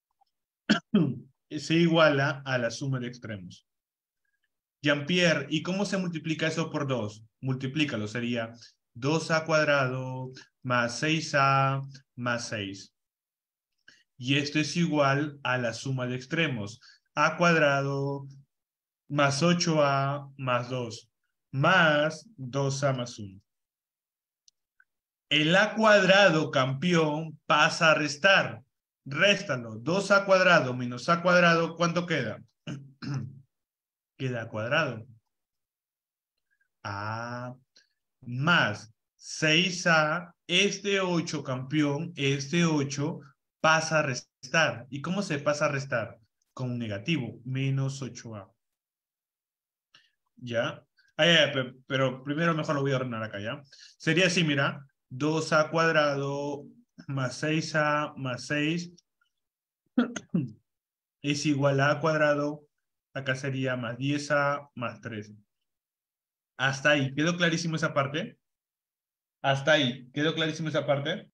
Se iguala a la suma de extremos. Jean-Pierre, ¿y cómo se multiplica eso por 2? Multiplícalo, sería 2a cuadrado más 6a más 6. Y esto es igual a la suma de extremos. A cuadrado más 8a más 2 más 2a más 1. El a cuadrado, campeón, pasa a restar. Réstalo. 2a cuadrado menos a cuadrado, ¿cuánto queda? Queda a cuadrado. A más 6a, este 8, campeón, este 8 pasa a restar. ¿Y cómo se pasa a restar? Con un negativo, menos 8a. ¿Ya? Pero primero mejor lo voy a ordenar acá, ¿ya? Sería así, mira, 2a cuadrado más 6a más 6 es igual a cuadrado. Acá sería más 10a más 3. Hasta ahí, ¿quedó clarísimo esa parte? Hasta ahí, ¿quedó clarísimo esa parte?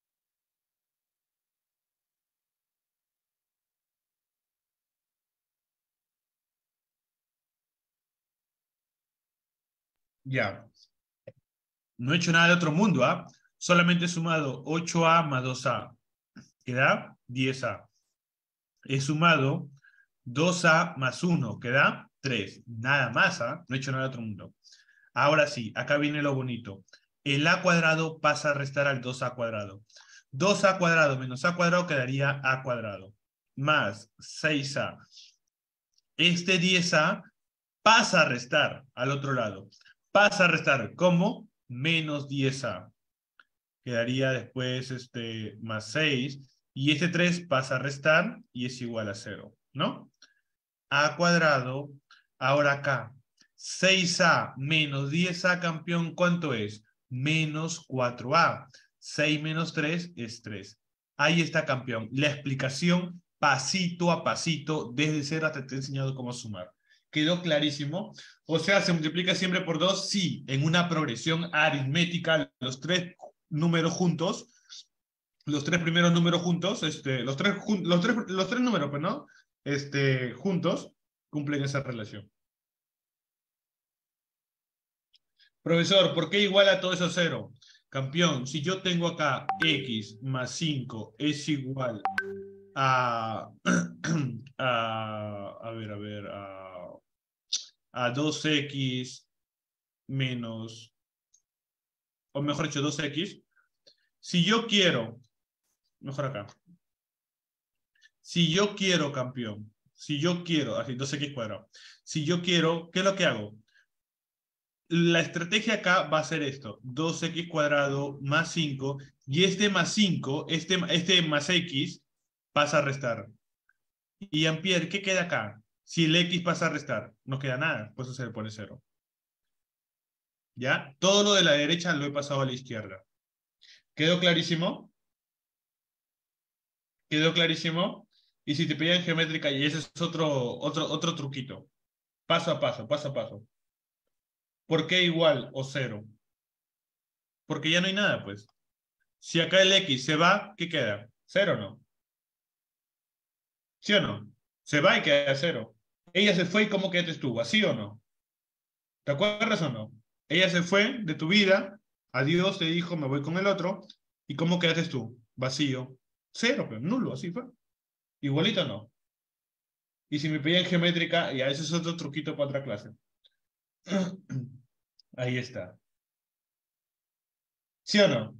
Ya. No he hecho nada de otro mundo, ¿ah? Solamente he sumado 8a más 2a. Queda 10a. He sumado 2a más 1. Queda 3. Nada más, ¿ah? No he hecho nada de otro mundo. Ahora sí, acá viene lo bonito. El a cuadrado pasa a restar al 2a cuadrado. 2a cuadrado menos a cuadrado quedaría a cuadrado. Más 6a. Este 10a pasa a restar al otro lado. Pasa a restar, ¿cómo? Menos 10a. Quedaría después más 6. Y este 3 pasa a restar y es igual a 0, ¿no? A cuadrado. Ahora acá. 6a menos 10a, campeón, ¿cuánto es? Menos 4a. 6 menos 3 es 3. Ahí está, campeón. La explicación pasito a pasito, desde cero hasta te he enseñado cómo sumar. ¿Quedó clarísimo? O sea, ¿se multiplica siempre por 2? Sí, en una progresión aritmética, los tres números juntos, los tres primeros números juntos, los tres números, pues, ¿no? Juntos, cumplen esa relación. Profesor, ¿por qué igual a todo eso cero? Campeón, si yo tengo acá x más 5 es igual a, a 2x menos, o mejor dicho, 2x. Si yo quiero, mejor acá, si yo quiero, campeón, si yo quiero, así, 2x cuadrado, si yo quiero, ¿qué es lo que hago? La estrategia acá va a ser esto, 2x cuadrado más 5, y este más 5, este más x, pasa a restar. Y Ampere, ¿qué queda acá? Si el x pasa a restar, no queda nada, pues eso se le pone 0. ¿Ya? Todo lo de la derecha lo he pasado a la izquierda. ¿Quedó clarísimo? ¿Quedó clarísimo? Y si te pedían geométrica, y ese es otro truquito. Paso a paso, paso a paso. ¿Por qué igual o 0? Porque ya no hay nada, pues. Si acá el x se va, ¿qué queda? 0, ¿no? ¿Sí o no? Se va y queda 0. Ella se fue y ¿cómo quedaste tú? ¿Así o no? ¿Te acuerdas o no? Ella se fue de tu vida, adiós, te dijo, me voy con el otro, ¿y cómo quedaste tú? Vacío. 0, pero nulo, así fue. Igualito no. Y si me pedían geométrica, ya ese es otro truquito para otra clase. Ahí está. ¿Sí o no?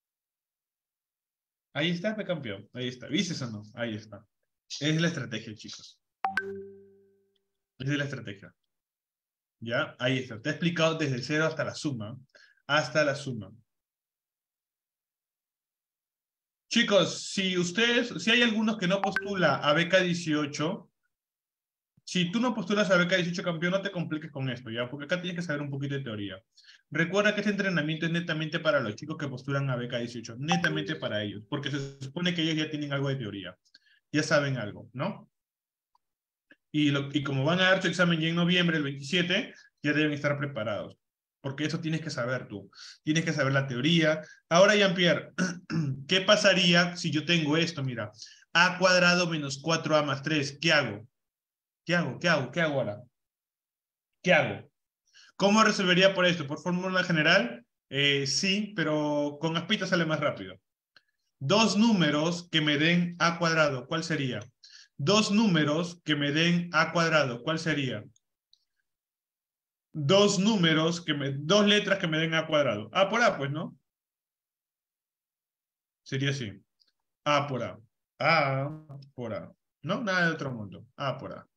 Ahí está, pe campeón. Ahí está. ¿Viste o no? Ahí está. Es la estrategia, chicos. Esa es la estrategia. ¿Ya? Ahí está. Te he explicado desde cero hasta la suma. Hasta la suma. Chicos, si hay algunos que no postula a beca 18, si tú no postulas a beca 18, campeón, no te compliques con esto, ¿ya? Porque acá tienes que saber un poquito de teoría. Recuerda que este entrenamiento es netamente para los chicos que postulan a beca 18, netamente para ellos, porque se supone que ellos ya tienen algo de teoría, ya saben algo, ¿no? Y como van a dar su examen ya en noviembre, el 27, ya deben estar preparados. Porque eso tienes que saber tú. Tienes que saber la teoría. Ahora, Jean-Pierre, ¿qué pasaría si yo tengo esto? Mira, a cuadrado menos 4a más 3. ¿Qué hago? ¿Qué hago? ¿Qué hago? ¿Qué hago ahora? ¿Qué hago? ¿Cómo resolvería por esto? ¿Por fórmula general? Sí, pero con aspita sale más rápido. Dos números que me den a cuadrado. ¿Cuál sería? Dos números que me den a cuadrado, ¿cuál sería? Dos números dos letras que me den a cuadrado. A por A, pues, ¿no? Sería así. A por A. A por A. No, nada de otro mundo. A por A.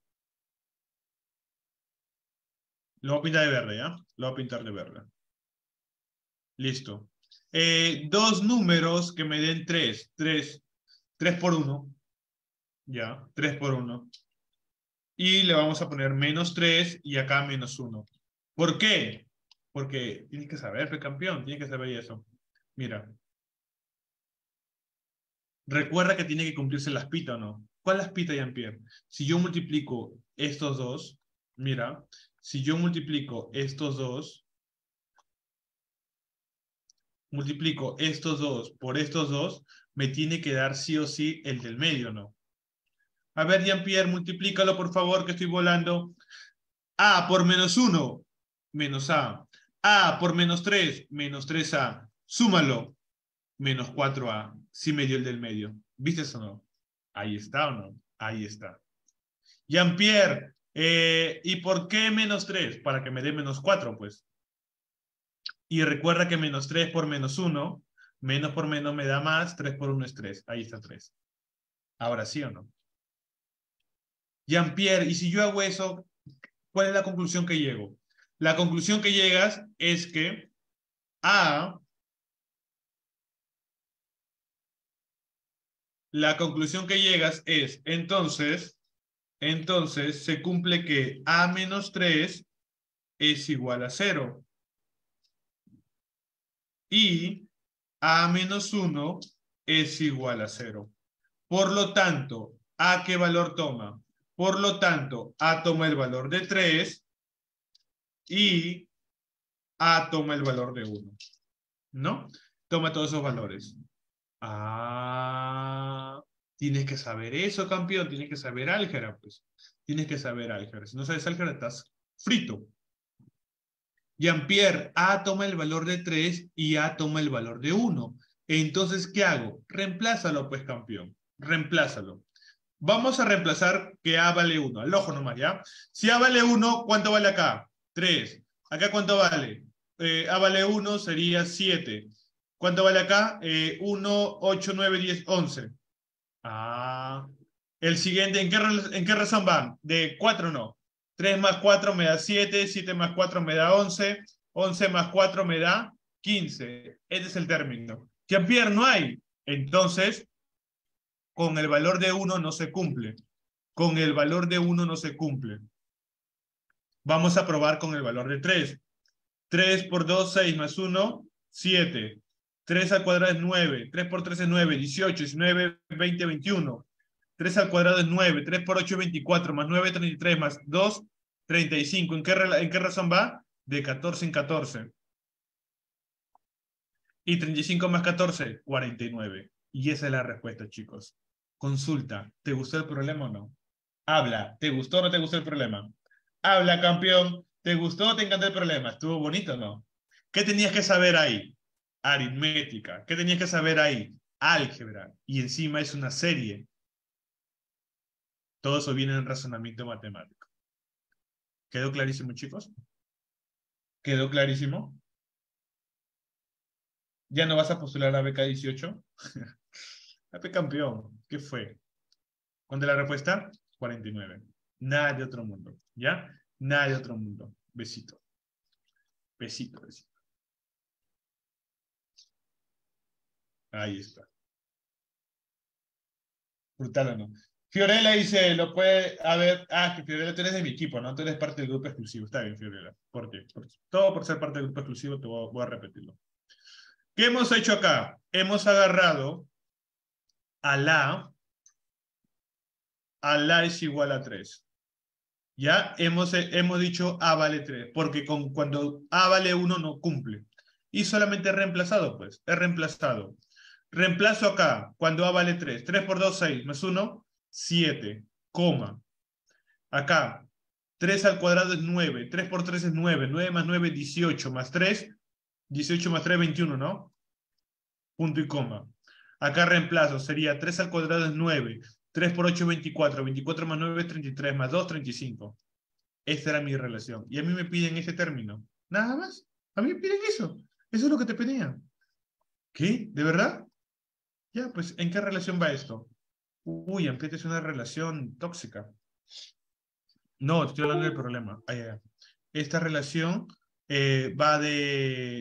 Lo voy a pintar de verde, ¿ya? Lo voy a pintar de verde. Listo. Dos números que me den 3. 3 por 1. Ya, 3 por 1. Y le vamos a poner menos 3 y acá menos 1. ¿Por qué? Porque tienes que saber, fe campeón, tienes que saber eso. Mira, recuerda que tiene que cumplirse la aspita, ¿o no? ¿Cuál es la aspita, Jean-Pierre? Si yo multiplico estos dos, mira, si yo multiplico estos dos por estos dos, me tiene que dar sí o sí el del medio, ¿no? A ver, Jean-Pierre, multiplícalo, por favor, que estoy volando. A por menos 1, menos A. A por menos 3, menos 3A. Súmalo, menos 4A. Sí me dio el del medio. ¿Viste eso o no? Ahí está o no. Ahí está. Jean-Pierre, ¿y por qué menos 3? Para que me dé menos 4, pues. Y recuerda que menos 3 por menos 1, menos por menos me da más, 3 por 1 es 3. Ahí está 3. Ahora sí o no. Jean-Pierre, y si yo hago eso, ¿cuál es la conclusión que llego? La conclusión que llegas es que A, la conclusión que llegas es, entonces se cumple que A menos 3 es igual a 0 y A menos 1 es igual a 0. Por lo tanto, ¿A qué valor toma? Por lo tanto, A toma el valor de 3 y A toma el valor de 1. ¿No? Toma todos esos valores. Ah, tienes que saber eso, campeón. Tienes que saber álgebra, pues. Tienes que saber álgebra. Si no sabes álgebra, estás frito. Jean-Pierre, A toma el valor de 3 y A toma el valor de 1. Entonces, ¿qué hago? Reemplázalo, pues, campeón. Reemplázalo. Vamos a reemplazar que A vale 1. Al ojo nomás, ¿ya? Si A vale 1, ¿cuánto vale acá? 3. ¿Acá cuánto vale? A vale 1, sería 7. ¿Cuánto vale acá? 1, 8, 9, 10, 11. Ah. El siguiente, ¿en qué razón van? De 4 no. 3 más 4 me da 7, 7 más 4 me da 11, 11 más 4 me da 15. Este es el término. Jean-Pierre, no hay. Entonces, con el valor de 1 no se cumple. Con el valor de 1 no se cumple. Vamos a probar con el valor de 3. 3 por 2, 6 más 1, 7. 3 al cuadrado es 9. 3 por 3 es 9, 18, 19, 20, 21. 3 al cuadrado es 9. 3 por 8 es 24. Más 9, 33. Más 2, 35. ¿En qué razón va? De 14 en 14. Y 35 más 14, 49. Y esa es la respuesta, chicos. Consulta. ¿Te gustó el problema o no? Habla. ¿Te gustó o no te gustó el problema? Habla, campeón. ¿Te gustó o te encantó el problema? ¿Estuvo bonito o no? ¿Qué tenías que saber ahí? Aritmética. ¿Qué tenías que saber ahí? Álgebra. Y encima es una serie. Todo eso viene en razonamiento matemático. ¿Quedó clarísimo, chicos? ¿Quedó clarísimo? ¿Ya no vas a postular a la beca 18? AP campeón. ¿Qué fue? ¿Cuál es la respuesta? 49. Nada de otro mundo. ¿Ya? Nada de otro mundo. Besito. Besito, besito. Ahí está. Brutal o no. Fiorella dice, lo puede, a ver, que Fiorella, tú eres de mi equipo, ¿no? Tú eres parte del grupo exclusivo. Está bien, Fiorella. ¿Por qué? Todo por ser parte del grupo exclusivo, voy a repetirlo. ¿Qué hemos hecho acá? Hemos agarrado a la es igual a 3. Ya hemos dicho A vale 3, porque cuando A vale 1 no cumple. Y solamente he reemplazado, pues. He reemplazado. Reemplazo acá, cuando A vale 3. 3 por 2, 6, más 1, 7, coma. Acá, 3 al cuadrado es 9. 3 por 3 es 9. 9 más 9, 18, más 3. 18 más 3, 21, ¿no? Punto y coma. Acá reemplazo, sería 3 al cuadrado es 9. 3 por 8 es 24. 24 más 9 es 33. Más 2, 35. Esta era mi relación. Y a mí me piden ese término. Nada más. A mí me piden eso. Eso es lo que te pedían. ¿Qué? ¿De verdad? Ya, pues, ¿en qué relación va esto? Uy, aunque esta es una relación tóxica. No, estoy hablando del problema. Esta relación va de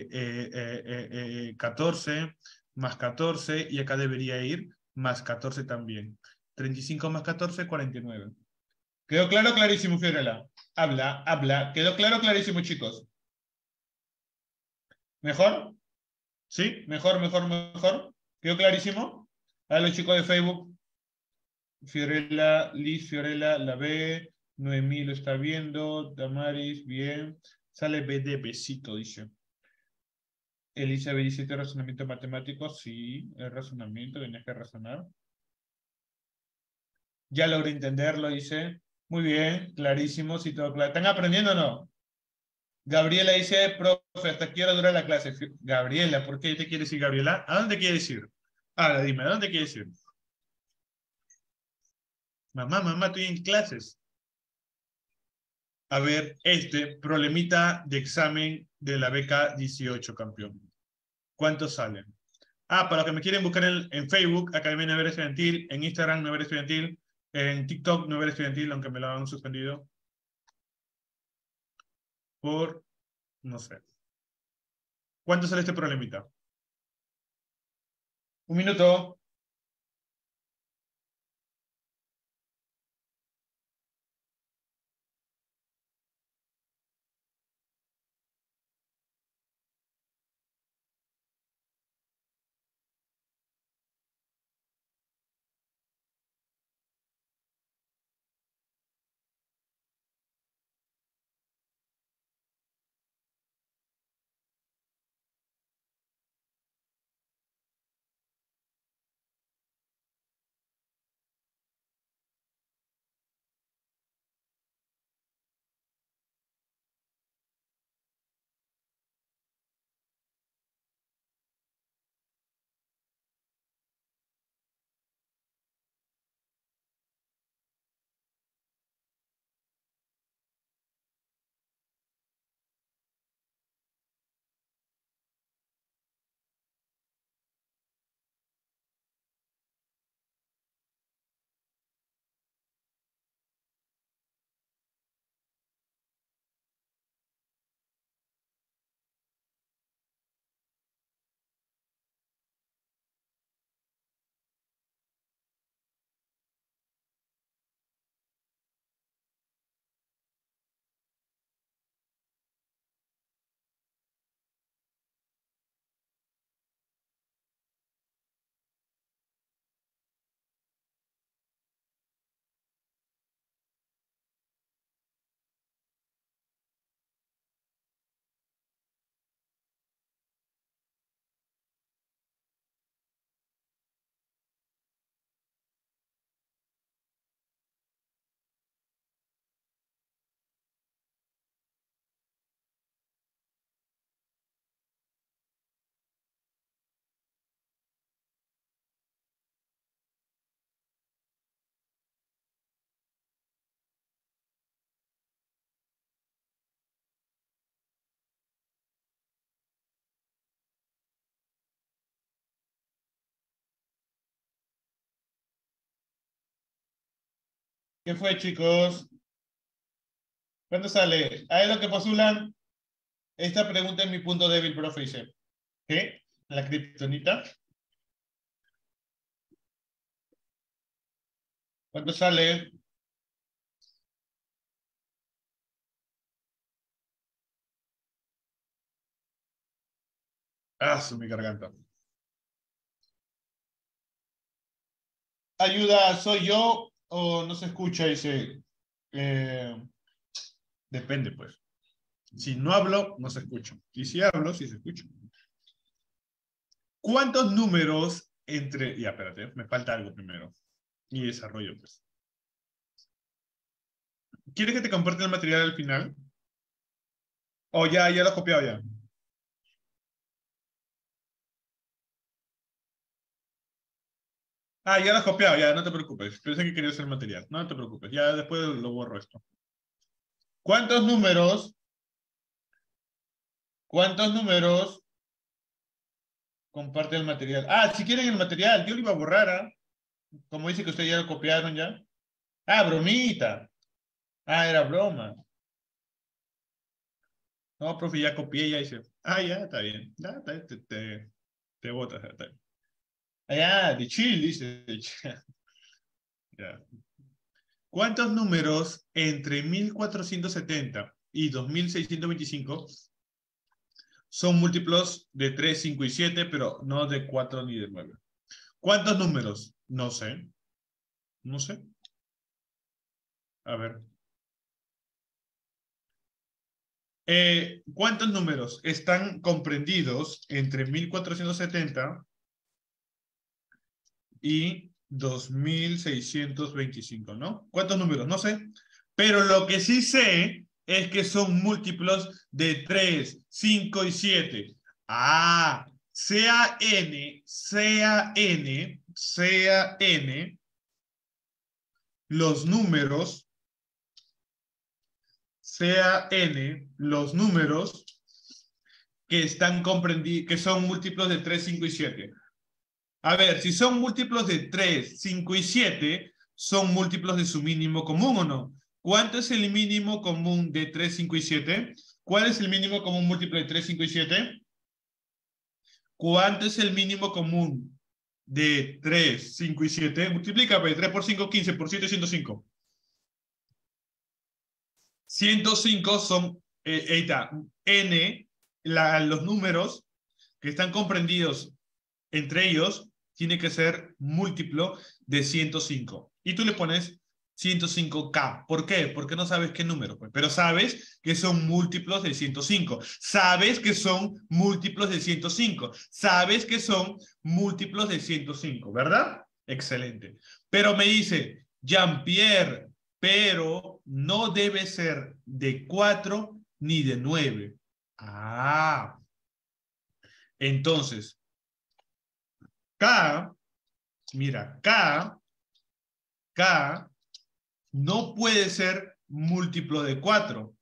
14 más 14 y acá debería ir más 14 también. 35 más 14, 49. ¿Quedó claro? Clarísimo, Fiorella. Habla, habla. ¿Quedó claro? Clarísimo, chicos. ¿Mejor? ¿Sí? ¿Mejor, mejor, mejor? ¿Quedó clarísimo? A los chicos de Facebook. Fiorella, Liz Fiorella la ve, Noemí lo está viendo, Damaris, bien. Sale B de besito, dice. Elizabeth dice, ¿este razonamiento matemático? Sí, es razonamiento, tenías que razonar. Ya logré entenderlo, dice. Muy bien, clarísimo, sí, todo claro. ¿Están aprendiendo o no? Gabriela dice, profe, ¿hasta qué hora dura la clase? Gabriela, ¿por qué te quieres ir, Gabriela? ¿A dónde quieres ir? Ahora dime, ¿a dónde quieres ir? Mamá, mamá, estoy en clases. A ver, este problemita de examen de la beca 18, campeón. ¿Cuántos salen? Ah, para los que me quieren buscar en Facebook, Academia Nevera Estudiantil, en Instagram, Nevera Estudiantil, en TikTok, Nevera Estudiantil, aunque me lo han suspendido por, no sé. ¿Cuánto sale este problemita? Un minuto. ¿Qué fue, chicos? ¿Cuándo sale? Ahí lo que postulan. Esta pregunta es mi punto débil, profe, dice. ¿Qué? ¿La kriptonita? ¿Cuánto sale? Ah, su mi garganta. Ayuda, ¿soy yo o no se escucha? Dice. Eh, depende, pues. Si no hablo, no se escucha. Y si hablo, sí se escucha. ¿Cuántos números entre... Ya, espérate, me falta algo primero. Y desarrollo, pues. ¿Quieres que te comparta el material al final? O ya lo he copiado ya. Ah, ya lo has copiado, ya, no te preocupes. Pensé que querías el material. No te preocupes, ya después lo borro esto. ¿Cuántos números? ¿Cuántos números comparte el material? Ah, si quieren el material, yo lo iba a borrar, ¿ah? Como dice que ustedes ya lo copiaron ya. Ah, bromita. Ah, era broma. No, profe, ya copié, ya hice. Ah, ya, está bien. Ya, te botas. Está bien. Ah, ya, de chill, dice. De chill. Ya. ¿Cuántos números entre 1470 y 2625 son múltiplos de 3, 5 y 7, pero no de 4 ni de 9? ¿Cuántos números? No sé. No sé. A ver. ¿Cuántos números están comprendidos entre 1470 y 2625, ¿no? ¿Cuántos números? No sé. Pero lo que sí sé es que son múltiplos de 3, 5 y 7. Ah, sea n los números, sea n los números que están comprendidos, que son múltiplos de 3, 5 y 7. A ver, si son múltiplos de 3, 5 y 7, son múltiplos de su mínimo común o no. ¿Cuánto es el mínimo común de 3, 5 y 7? ¿Cuál es el mínimo común múltiplo de 3, 5 y 7? ¿Cuánto es el mínimo común de 3, 5 y 7? Multiplica, pues, 3 por 5, 15, por 7, 105. 105 son, ahí está, n, los números que están comprendidos entre ellos tiene que ser múltiplo de 105. Y tú le pones 105K. ¿Por qué? Porque no sabes qué número, pues. Pero sabes que son múltiplos de 105. Sabes que son múltiplos de 105. Sabes que son múltiplos de 105, ¿verdad? Excelente. Pero me dice, Jean-Pierre, pero no debe ser de 4 ni de 9. Ah, entonces, K, mira, K no puede ser múltiplo de 4.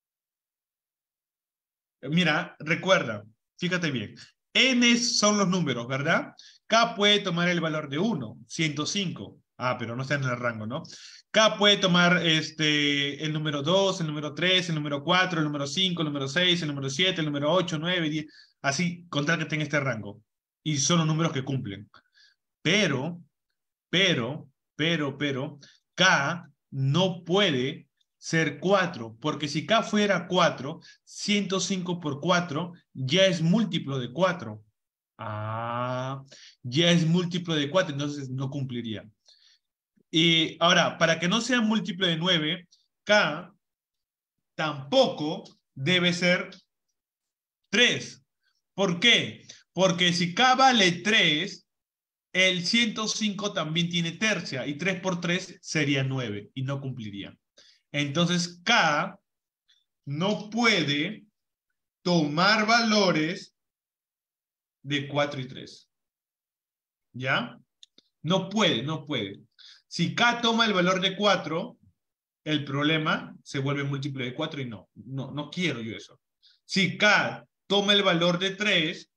Mira, recuerda, fíjate bien. N son los números, ¿verdad? K puede tomar el valor de 1, 105. Ah, pero no está en el rango, ¿no? K puede tomar el número 2, el número 3, el número 4, el número 5, el número 6, el número 7, el número 8, 9, 10. Así, con tal que tenga este rango. Y son los números que cumplen. Pero pero, pero, K no puede ser 4, porque si K fuera 4, 105 por 4 ya es múltiplo de 4. Ah, ya es múltiplo de 4, entonces no cumpliría. Y ahora, para que no sea múltiplo de 9, K tampoco debe ser 3. ¿Por qué? Porque si K vale 3, el 105 también tiene tercia y 3 por 3 sería 9 y no cumpliría. Entonces K no puede tomar valores de 4 y 3. ¿Ya? No puede, no puede. Si K toma el valor de 4, el problema se vuelve múltiplo de 4 y no quiero yo eso. Si K toma el valor de 3,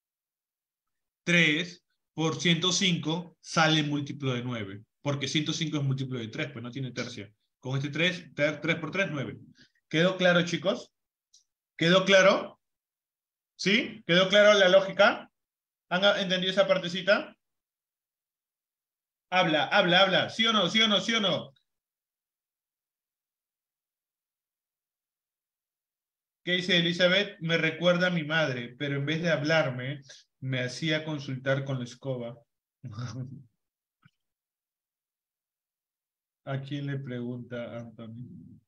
3 por 105 sale múltiplo de 9, porque 105 es múltiplo de 3, pues no tiene tercia. Con este 3, 3 por 3, 9. ¿Quedó claro, chicos? ¿Quedó claro? ¿Sí? ¿Quedó claro la lógica? ¿Han entendido esa partecita? Habla, habla, habla. ¿Sí o no? ¿Sí o no? ¿Sí o no? ¿Qué dice Elizabeth? Me recuerda a mi madre, pero en vez de hablarme, me hacía consultar con la escoba. ¿A quién le pregunta Anthony?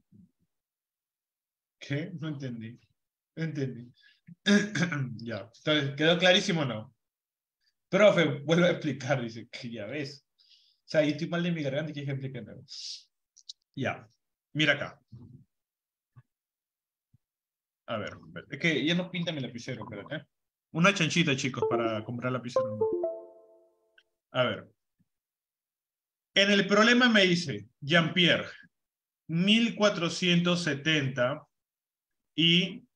¿Qué? No entendí. No entendí. Ya. Entonces, ¿quedó clarísimo o no? Profe, vuelvo a explicar, dice, que ya ves. O sea, yo estoy mal de mi garganta y quieres que explique de nuevo. Ya. Mira acá. A ver, es que ya no pinta mi lapicero, espérate. Una chanchita, chicos, para comprar lapicero. A ver. En el problema me dice, Jean-Pierre, 1470 y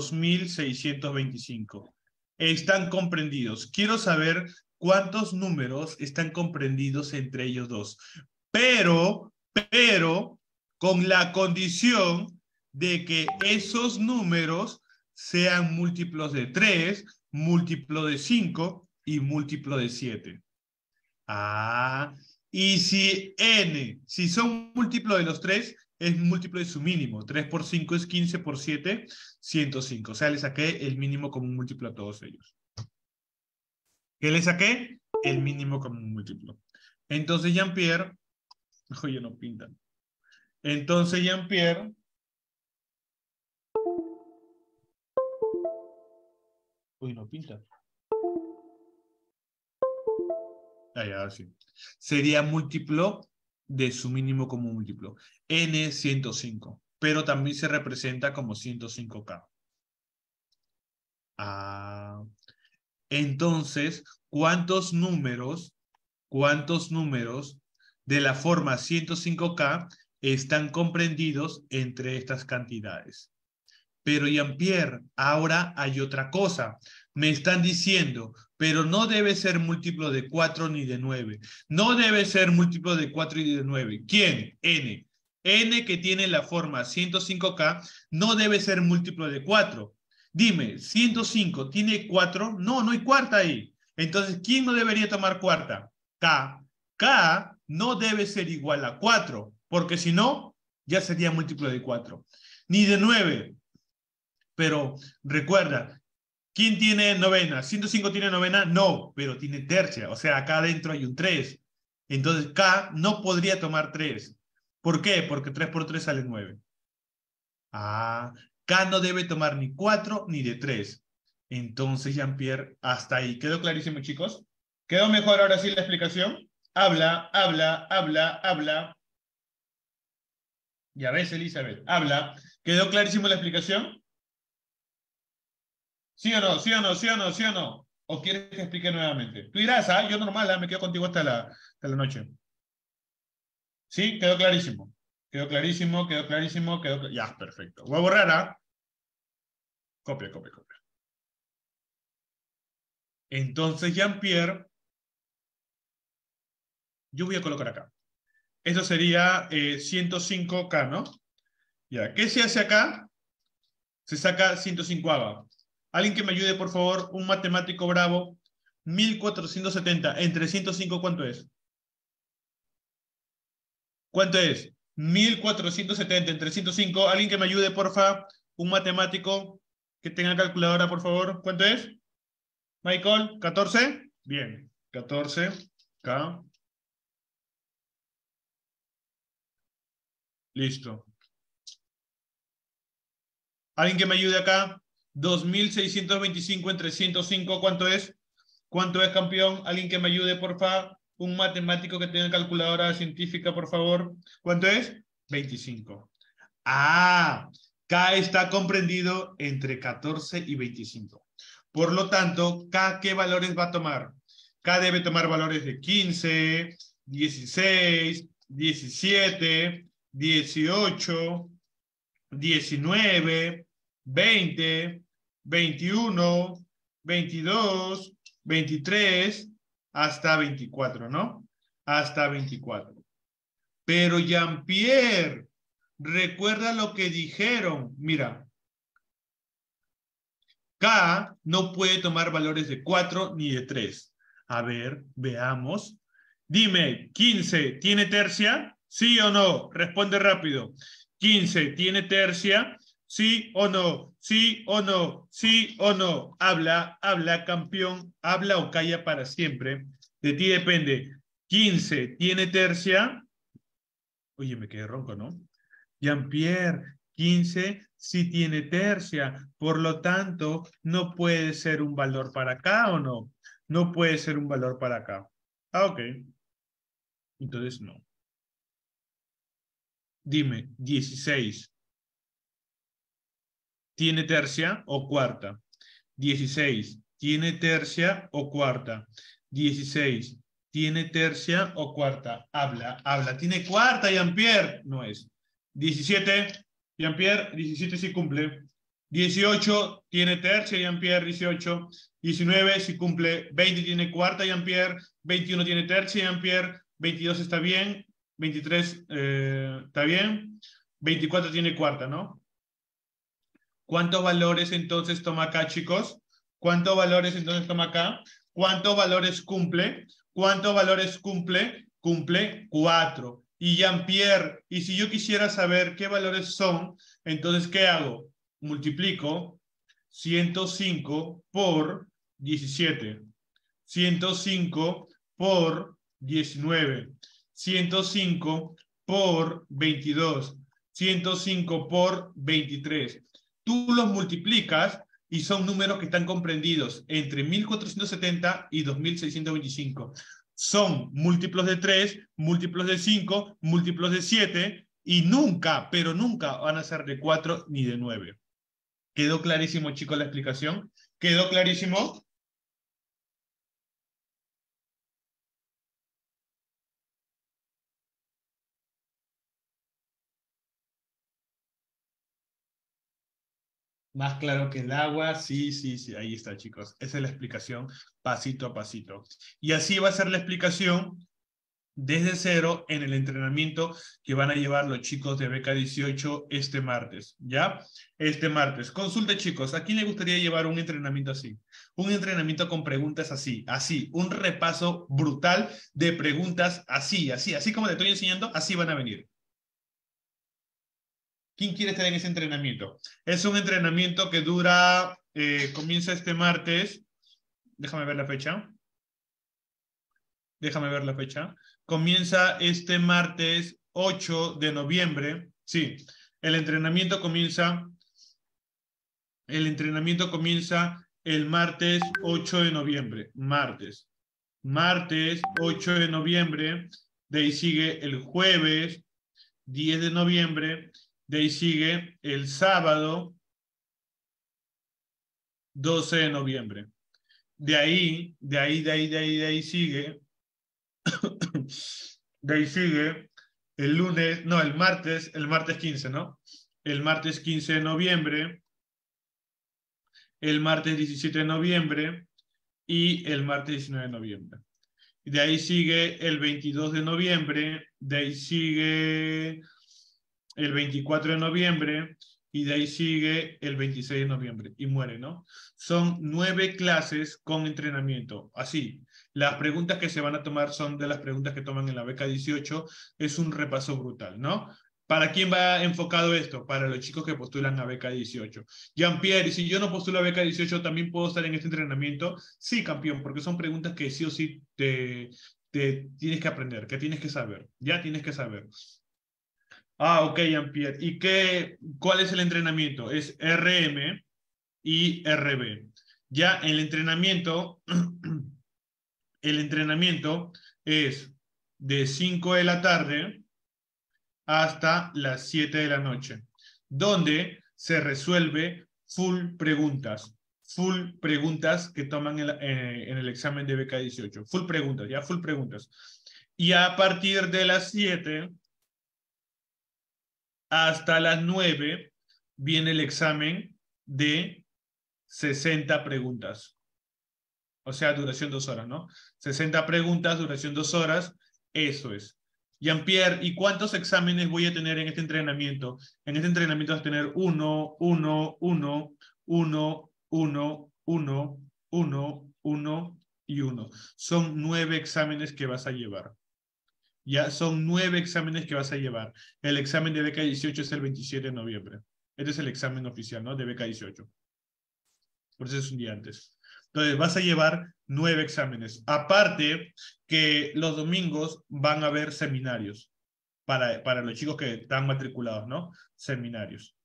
2625 están comprendidos. Quiero saber cuántos números están comprendidos entre ellos dos. Pero, con la condición de que esos números sean múltiplos de 3, múltiplo de 5 y múltiplo de 7. Ah, y si son múltiplos de los 3, es múltiplo de su mínimo. 3 por 5 es 15 por 7, 105. O sea, le saqué el mínimo común múltiplo a todos ellos. ¿Qué le saqué? El mínimo común múltiplo. Entonces, Jean-Pierre, oye, no pintan. Entonces, Jean-Pierre, uy, no pinta. Ah, ya, sí. Sería múltiplo de su mínimo común múltiplo. N 105. Pero también se representa como 105K. Ah, entonces, cuántos números de la forma 105K están comprendidos entre estas cantidades? Pero Jean-Pierre, ahora hay otra cosa. Me están diciendo, pero no debe ser múltiplo de 4 ni de 9. No debe ser múltiplo de 4 y de 9. ¿Quién? N. N que tiene la forma 105K no debe ser múltiplo de 4. Dime, 105 tiene 4. No, no hay cuarta ahí. Entonces, ¿quién no debería tomar cuarta? K. K no debe ser igual a 4, porque si no, ya sería múltiplo de 4. Ni de 9. Pero recuerda, ¿quién tiene novena? ¿105 tiene novena? No, pero tiene tercia. O sea, acá adentro hay un 3. Entonces K no podría tomar 3. ¿Por qué? Porque 3 por 3 sale 9. Ah, K no debe tomar ni 4 ni de 3. Entonces, Jean-Pierre, hasta ahí. ¿Quedó clarísimo, chicos? ¿Quedó mejor ahora sí la explicación? Habla, habla, habla, habla. Ya ves, Elizabeth, habla. ¿Quedó clarísimo la explicación? ¿Sí o no? ¿Sí o no? ¿Sí o no? ¿Sí o no? ¿O quieres que explique nuevamente? Tú dirás, ah, yo normal, me quedo contigo hasta la noche. ¿Sí? Quedó clarísimo. Quedó clarísimo, quedó clarísimo, ya, perfecto. Voy a borrar, ¿ah? Copia, copia, copia. Entonces, Jean-Pierre, yo voy a colocar acá. Esto sería 105K, ¿no? Ya, ¿qué se hace acá? Se saca 105ava. Alguien que me ayude, por favor, un matemático bravo. 1470 entre 105, ¿cuánto es? ¿Cuánto es? 1470 entre 105. Alguien que me ayude, porfa. Un matemático que tenga calculadora, por favor. ¿Cuánto es? Michael, ¿14? Bien. 14K. Listo. Alguien que me ayude acá. 2625 entre 105. ¿Cuánto es? ¿Cuánto es, campeón? Alguien que me ayude, porfa. Un matemático que tenga calculadora científica, por favor. ¿Cuánto es? 25. Ah, K está comprendido entre 14 y 25. Por lo tanto, K, ¿qué valores va a tomar? K debe tomar valores de 15, 16, 17, 18, 19, 20, 21, 22, 23, hasta 24, ¿no? Hasta 24. Pero Jean-Pierre, recuerda lo que dijeron. Mira, K no puede tomar valores de 4 ni de 3. A ver, veamos. Dime, ¿15 tiene tercia? ¿Sí o no? Responde rápido. ¿15 tiene tercia? ¿Sí o no? ¿Sí o no? ¿Sí o no? Habla, habla, campeón. Habla o calla para siempre. De ti depende. ¿15 tiene tercia? Oye, me quedé ronco, ¿no? Jean-Pierre, 15 sí tiene tercia, por lo tanto, no puede ser un valor para acá o no. No puede ser un valor para acá. Ah, ok. Entonces no. Dime, 16 ¿tiene tercia o cuarta? 16 ¿tiene tercia o cuarta? 16 ¿Tiene tercia o cuarta? Habla, habla. ¿Tiene cuarta, Jean-Pierre? No es. 17, Jean-Pierre, 17 sí cumple. 18 tiene tercia, Jean-Pierre, 18. 19 sí cumple. 20 tiene cuarta, Jean-Pierre. 21 tiene tercia, Jean-Pierre. 22 está bien. 23 está bien. 24 tiene cuarta, ¿no? ¿Cuántos valores entonces toma acá, chicos? ¿Cuántos valores entonces toma acá? ¿Cuántos valores cumple? ¿Cuántos valores cumple? Cumple 4. Y Jean-Pierre, y si yo quisiera saber qué valores son, entonces, ¿qué hago? Multiplico 105 por 17. 105 por 19. 105 por 22. 105 por 23. Tú los multiplicas y son números que están comprendidos entre 1470 y 2625. Son múltiplos de 3, múltiplos de 5, múltiplos de 7 y nunca, pero nunca van a ser de 4 ni de 9. ¿Quedó clarísimo, chicos, la explicación? ¿Quedó clarísimo? Más claro que el agua, sí, sí, sí, ahí está, chicos. Esa es la explicación pasito a pasito. Y así va a ser la explicación desde cero en el entrenamiento que van a llevar los chicos de Beca 18 este martes, ¿ya? Este martes. Consulte, chicos, ¿a quién le gustaría llevar un entrenamiento así? Un entrenamiento con preguntas así, así, un repaso brutal de preguntas así, así, así como te estoy enseñando, así van a venir. ¿Quién quiere estar en ese entrenamiento? Es un entrenamiento que dura, comienza este martes. Déjame ver la fecha. Déjame ver la fecha. Comienza este martes 8 de noviembre. Sí, el entrenamiento comienza. El entrenamiento comienza el martes 8 de noviembre. Martes. Martes 8 de noviembre. De ahí sigue el jueves 10 de noviembre. De ahí sigue el sábado 12 de noviembre. De ahí sigue, de ahí sigue el lunes, no, el martes 15, ¿no? El martes 15 de noviembre, el martes 17 de noviembre y el martes 19 de noviembre. De ahí sigue el 22 de noviembre, de ahí sigue el 24 de noviembre y de ahí sigue el 26 de noviembre y muere, ¿no? Son 9 clases con entrenamiento. Así, las preguntas que se van a tomar son de las preguntas que toman en la beca 18. Es un repaso brutal, ¿no? ¿Para quién va enfocado esto? Para los chicos que postulan a beca 18. Jean-Pierre, y si yo no postulo a beca 18, ¿también puedo estar en este entrenamiento? Sí, campeón, porque son preguntas que sí o sí te tienes que aprender, que tienes que saber. Ya tienes que saber. Ah, ok, Jean-Pierre. ¿Y cuál es el entrenamiento? Es RM y RB. Ya el entrenamiento es de 5 de la tarde hasta las 7 de la noche, donde se resuelve full preguntas que toman en el examen de beca 18. Full preguntas, ya full preguntas. Y a partir de las 7 hasta las 9 viene el examen de 60 preguntas. O sea, duración 2 horas, ¿no? 60 preguntas, duración 2 horas. Eso es. Jean-Pierre, ¿y cuántos exámenes voy a tener en este entrenamiento? En este entrenamiento vas a tener 1, 1, 1, 1, 1, 1, 1, 1 y 1. Son 9 exámenes que vas a llevar. Ya son 9 exámenes que vas a llevar. El examen de beca 18 es el 27 de noviembre. Este es el examen oficial, ¿no? De beca 18. Por eso es un día antes. Entonces, vas a llevar 9 exámenes. Aparte que los domingos van a haber seminarios para los chicos que están matriculados, ¿no? Seminarios.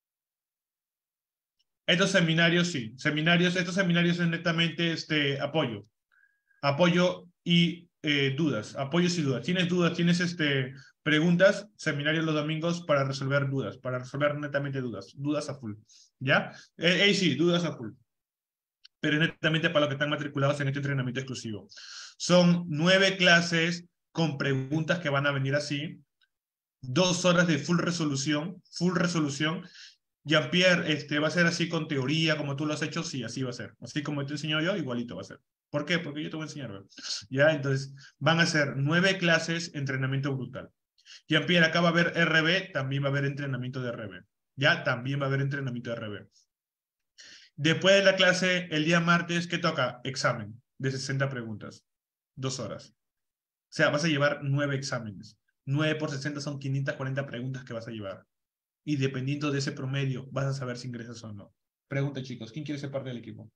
Estos seminarios, sí. Estos seminarios es netamente apoyo. Apoyo y dudas. Apoyos y dudas. Tienes dudas, tienes preguntas, seminarios los domingos para resolver dudas, para resolver netamente dudas. Dudas a full. ¿Ya? Sí, dudas a full. pero es netamente para los que están matriculados en este entrenamiento exclusivo. Son 9 clases con preguntas que van a venir así, 2 horas de full resolución, full resolución. Jean-Pierre, va a ser así con teoría, como tú lo has hecho, sí, así va a ser. Así como te enseño yo, igualito va a ser. ¿Por qué? Porque yo te voy a enseñar, ¿verdad? Ya, entonces, van a ser 9 clases, entrenamiento brutal. Jean-Pierre, acá va a haber RB, también va a haber entrenamiento de RB. Ya, también va a haber entrenamiento de RB. Después de la clase, el día martes, ¿qué toca? Examen de 60 preguntas. 2 horas. O sea, vas a llevar 9 exámenes. 9 por 60 son 540 preguntas que vas a llevar. Y dependiendo de ese promedio, vas a saber si ingresas o no. Pregunta, chicos, ¿quién quiere ser parte del equipo?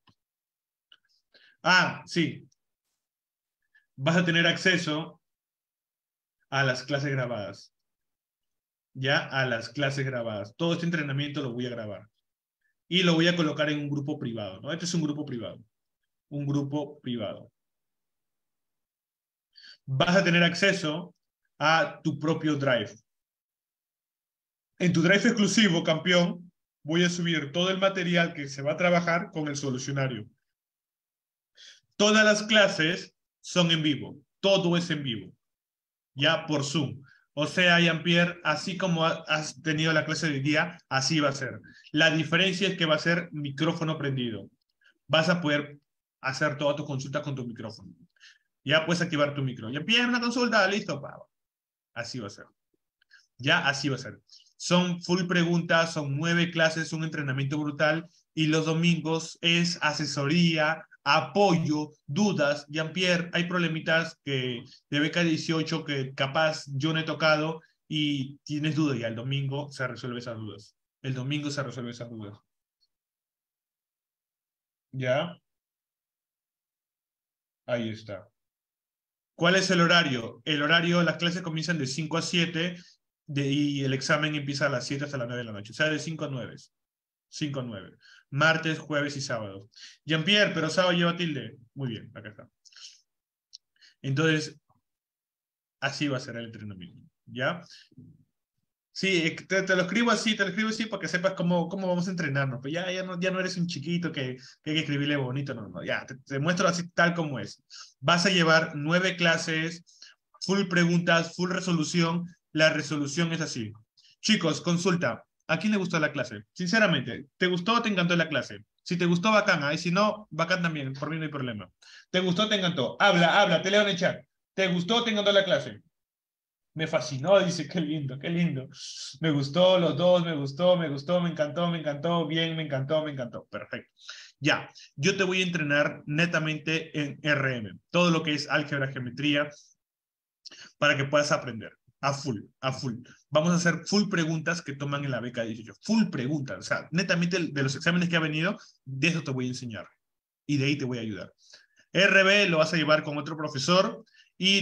Ah, sí. Vas a tener acceso a las clases grabadas. Ya, a las clases grabadas. Todo este entrenamiento lo voy a grabar. Y lo voy a colocar en un grupo privado, ¿no? Este es un grupo privado. Un grupo privado. Vas a tener acceso a tu propio Drive. En tu Drive exclusivo, campeón, voy a subir todo el material que se va a trabajar con el solucionario. Todas las clases son en vivo. Todo es en vivo. Ya por Zoom. O sea, Jean-Pierre, así como has tenido la clase de hoy día, así va a ser. La diferencia es que va a ser micrófono prendido. Vas a poder hacer todas tus consultas con tu micrófono. Ya puedes activar tu micro. Jean-Pierre, una consulta, listo. Así va a ser. Ya así va a ser. Son full preguntas, son 9 clases, un entrenamiento brutal y los domingos es asesoría, apoyo, dudas. Jean-Pierre, hay problemitas de beca 18 que capaz yo no he tocado y tienes dudas y el domingo se resuelve esas dudas. El domingo se resuelve esas dudas. ¿Ya? Ahí está. ¿Cuál es el horario? El horario, las clases comienzan de 5 a 7 y el examen empieza a las 7 hasta las 9 de la noche. O sea, de 5 a 9. 5 a 9. Martes, jueves y sábado. Jean-Pierre, pero sábado lleva tilde. Muy bien, acá está. Entonces, así va a ser el entrenamiento. ¿Ya? Sí, te lo escribo así, te lo escribo así para que sepas cómo vamos a entrenarnos. Pues ya no eres un chiquito que hay que escribirle bonito, no, ya, te muestro así tal como es. Vas a llevar 9 clases, full preguntas, full resolución. La resolución es así. Chicos, consulta. ¿A quién le gustó la clase? Sinceramente, ¿te gustó o te encantó la clase? Si te gustó, bacán. Y si no, bacán también. Por mí no hay problema. ¿Te gustó o te encantó? Habla, te leo en el chat. ¿Te gustó o te encantó la clase? Me fascinó, dice, qué lindo, qué lindo. Me gustó los dos, me encantó, bien, me encantó, me encantó. Perfecto. Ya, yo te voy a entrenar netamente en RM, todo lo que es álgebra, geometría, para que puedas aprender a full, a full. Vamos a hacer full preguntas que toman en la beca 18. Full preguntas, o sea, netamente de los exámenes que ha venido, de eso te voy a enseñar. Y de ahí te voy a ayudar. RB lo vas a llevar con otro profesor y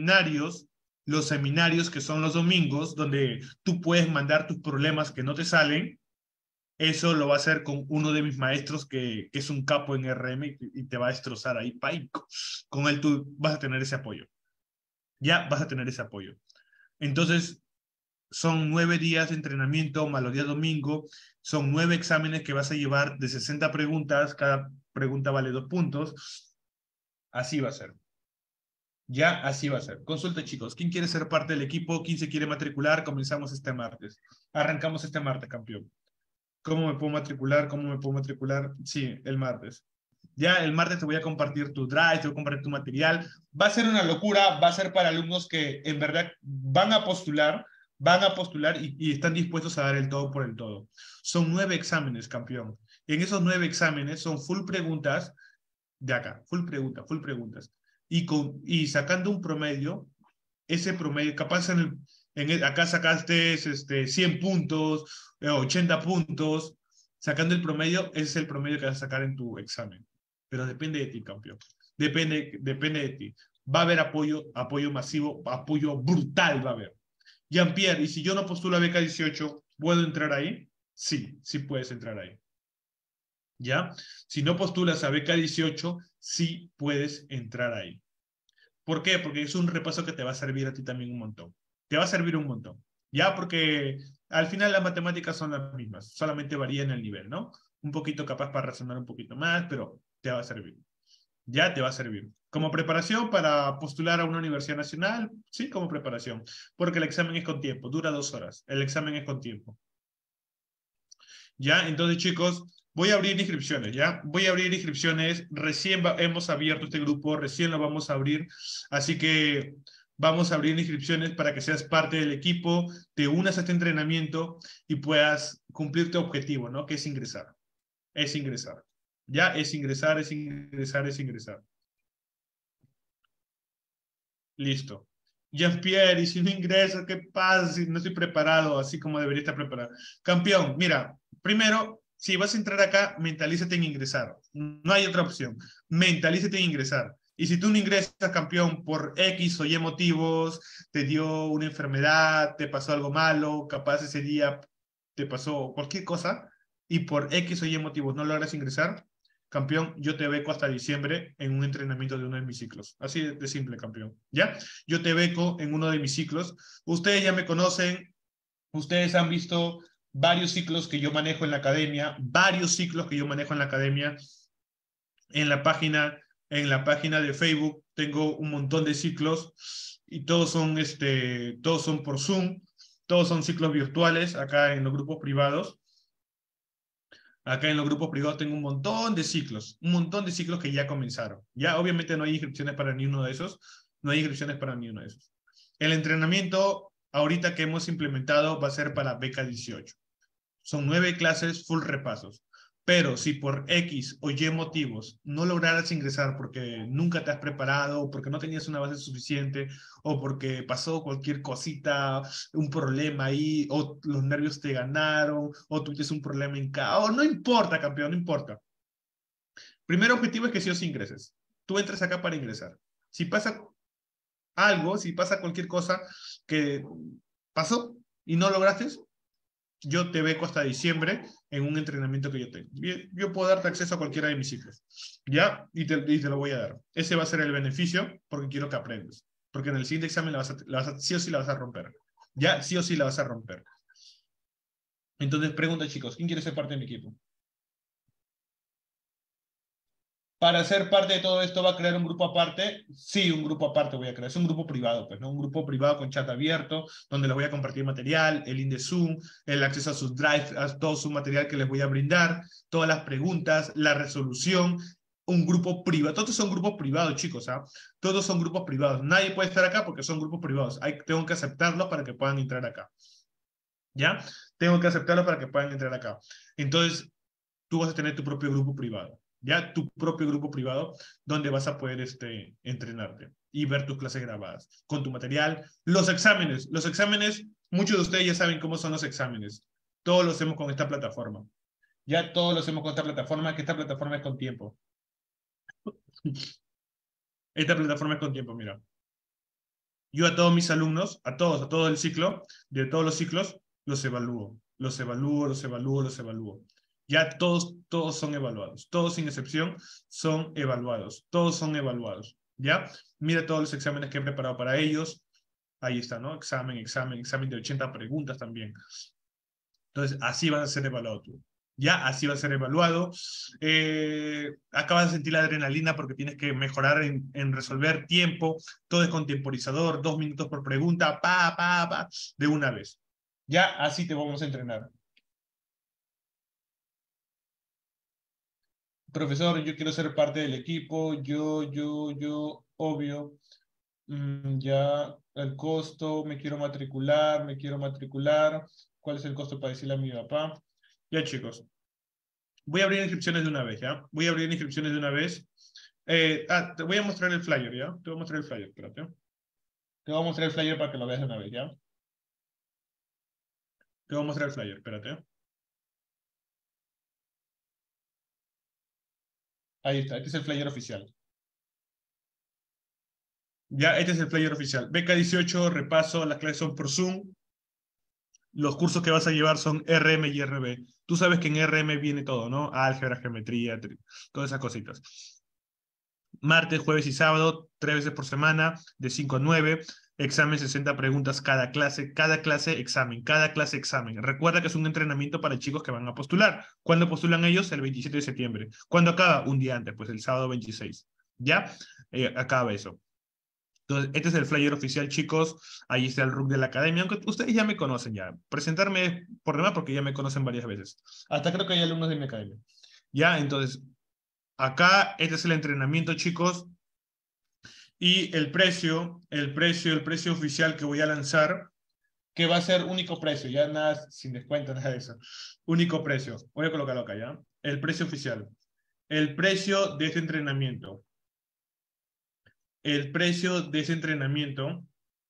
los seminarios que son los domingos, donde tú puedes mandar tus problemas que no te salen, eso lo va a hacer con uno de mis maestros que es un capo en RM y te va a destrozar ahí, paico. Con él tú vas a tener ese apoyo. Ya vas a tener ese apoyo. Entonces, son 9 días de entrenamiento, más los días domingo, son 9 exámenes que vas a llevar de 60 preguntas, cada pregunta vale 2 puntos. Así va a ser. Ya así va a ser. Consulta, chicos. ¿Quién quiere ser parte del equipo? ¿Quién se quiere matricular? Comenzamos este martes. Arrancamos este martes, campeón. ¿Cómo me puedo matricular? ¿Cómo me puedo matricular? Sí, el martes. Ya el martes te voy a compartir tu drive, te voy a compartir tu material. Va a ser una locura, va a ser para alumnos que en verdad van a postular y están dispuestos a dar el todo por el todo. Son 9 exámenes, campeón. En esos 9 exámenes son full preguntas de acá, full preguntas. Y sacando un promedio, ese promedio, capaz acá sacaste 100 puntos, 80 puntos, sacando el promedio, ese es el promedio que vas a sacar en tu examen. Pero depende de ti, campeón. Depende de ti. Va a haber apoyo masivo, apoyo brutal va a haber. Jean-Pierre, ¿y si yo no postulo a beca 18, puedo entrar ahí? Sí, sí puedes entrar ahí. ¿Ya? Si no postulas a beca 18, sí puedes entrar ahí. ¿Por qué? Porque es un repaso que te va a servir a ti también un montón. Te va a servir un montón. Ya, porque al final las matemáticas son las mismas, solamente varían el nivel, ¿no? un poquito capaz para razonar un poquito más, pero te va a servir. Ya te va a servir. Como preparación para postular a una universidad nacional, sí, como preparación, porque el examen es con tiempo, dura 2 horas, el examen es con tiempo. Ya, entonces chicos, voy a abrir inscripciones, ¿ya? Voy a abrir inscripciones, recién hemos abierto este grupo, recién lo vamos a abrir, así que vamos a abrir inscripciones para que seas parte del equipo, te unas a este entrenamiento y puedas cumplir tu objetivo, ¿no? Que es ingresar, es ingresar. Ya, es ingresar, es ingresar, es ingresar. Listo. Jean-Pierre, y si no ingreso, ¿qué pasa si no estoy preparado así como debería estar preparado? Campeón, mira, primero, si vas a entrar acá, mentalízate en ingresar. No hay otra opción. Mentalízate en ingresar. Y si tú no ingresas, campeón, por X o Y motivos, te dio una enfermedad, te pasó algo malo, capaz ese día te pasó cualquier cosa, y por X o Y motivos no logras ingresar, campeón, yo te beco hasta diciembre en un entrenamiento de uno de mis ciclos. Así de simple, campeón. ¿Ya? Yo te beco en uno de mis ciclos. Ustedes ya me conocen, ustedes han visto varios ciclos que yo manejo en la academia, varios ciclos que yo manejo en la academia. En la página, en la página de Facebook tengo un montón de ciclos y todos son por Zoom, todos son ciclos virtuales acá en los grupos privados. Acá en los grupos privados tengo un montón de ciclos que ya comenzaron. Ya obviamente no hay inscripciones para ni uno de esos, no hay inscripciones para ni uno de esos. El entrenamiento ahorita que hemos implementado va a ser para beca 18. Son 9 clases full repasos. Pero si por X o Y motivos no lograras ingresar porque nunca te has preparado, o porque no tenías una base suficiente, o porque pasó cualquier cosita, un problema ahí, o los nervios te ganaron, o tuviste un problema en casa, o no importa, campeón, no importa. Primer objetivo es que sí o sí ingreses. Tú entras acá para ingresar. Si pasa algo, si pasa cualquier cosa que pasó y no lograste, yo te beco hasta diciembre en un entrenamiento que yo tengo. Yo puedo darte acceso a cualquiera de mis ciclos, ¿ya? Y te lo voy a dar. Ese va a ser el beneficio porque quiero que aprendas. Porque en el siguiente examen sí o sí la vas a romper. ¿Ya? Sí o sí la vas a romper. Entonces, pregunta, chicos, ¿quién quiere ser parte de mi equipo? Para ser parte de todo esto, ¿va a crear un grupo aparte? Sí, un grupo aparte voy a crear. Es un grupo privado, pues, ¿no? Un grupo privado con chat abierto, donde les voy a compartir material, el link de Zoom, el acceso a sus drives, a todo su material que les voy a brindar, todas las preguntas, la resolución, un grupo privado. Todos son grupos privados, chicos, ¿ah? Todos son grupos privados. Nadie puede estar acá porque son grupos privados. Tengo que aceptarlos para que puedan entrar acá. ¿Ya? Tengo que aceptarlos para que puedan entrar acá. Entonces, tú vas a tener tu propio grupo privado, ya tu propio grupo privado, donde vas a poder entrenarte y ver tus clases grabadas con tu material. Los exámenes, muchos de ustedes ya saben cómo son los exámenes. Todos los hacemos con esta plataforma. Ya todos los hacemos con esta plataforma, que esta plataforma es con tiempo. Esta plataforma es con tiempo, mira. Yo a todos mis alumnos, a todo el ciclo, de todos los ciclos, los evalúo, los evalúo, los evalúo, los evalúo. Ya todos son evaluados, todos sin excepción son evaluados, todos son evaluados. ¿Ya? Mira todos los exámenes que he preparado para ellos. Ahí está, ¿no? Examen de 80 preguntas también. Entonces, así vas a ser evaluado tú. Ya, así va a ser evaluado. Acabas de sentir la adrenalina porque tienes que mejorar en resolver tiempo. Todo es con temporizador, 2 minutos por pregunta, de una vez. Ya, así te vamos a entrenar. Profesor, yo quiero ser parte del equipo. Obvio. Ya, el costo, me quiero matricular, me quiero matricular. ¿Cuál es el costo para decirle a mi papá? Ya, chicos. Voy a abrir inscripciones de una vez, ¿ya? Voy a abrir inscripciones de una vez. Te voy a mostrar el flyer, ¿ya? Te voy a mostrar el flyer, espérate. Te voy a mostrar el flyer para que lo veas de una vez, ¿ya? Te voy a mostrar el flyer, espérate. Ahí está, este es el flyer oficial. Ya, este es el flyer oficial. Beca 18, repaso, las clases son por Zoom. Los cursos que vas a llevar son RM y RB. Tú sabes que en RM viene todo, ¿no? Álgebra, geometría, todas esas cositas. Martes, jueves y sábado, 3 veces por semana, de 5 a 9. Examen 60 preguntas cada clase examen, cada clase examen. Recuerda que es un entrenamiento para chicos que van a postular. ¿Cuándo postulan ellos? El 27 de septiembre. ¿Cuándo acaba? Un día antes, pues el sábado 26. ¿Ya? Acaba eso. Entonces, este es el flyer oficial, chicos. Ahí está el RUC de la academia, aunque ustedes ya me conocen ya. Presentarme por demás porque ya me conocen varias veces. Hasta creo que hay alumnos de mi academia. Ya, entonces, acá este es el entrenamiento, chicos. Y el precio oficial que voy a lanzar, que va a ser único precio, ya nada sin descuento, nada de eso. Único precio. Voy a colocarlo acá, ¿ya? El precio oficial. El precio de este entrenamiento. El precio de ese entrenamiento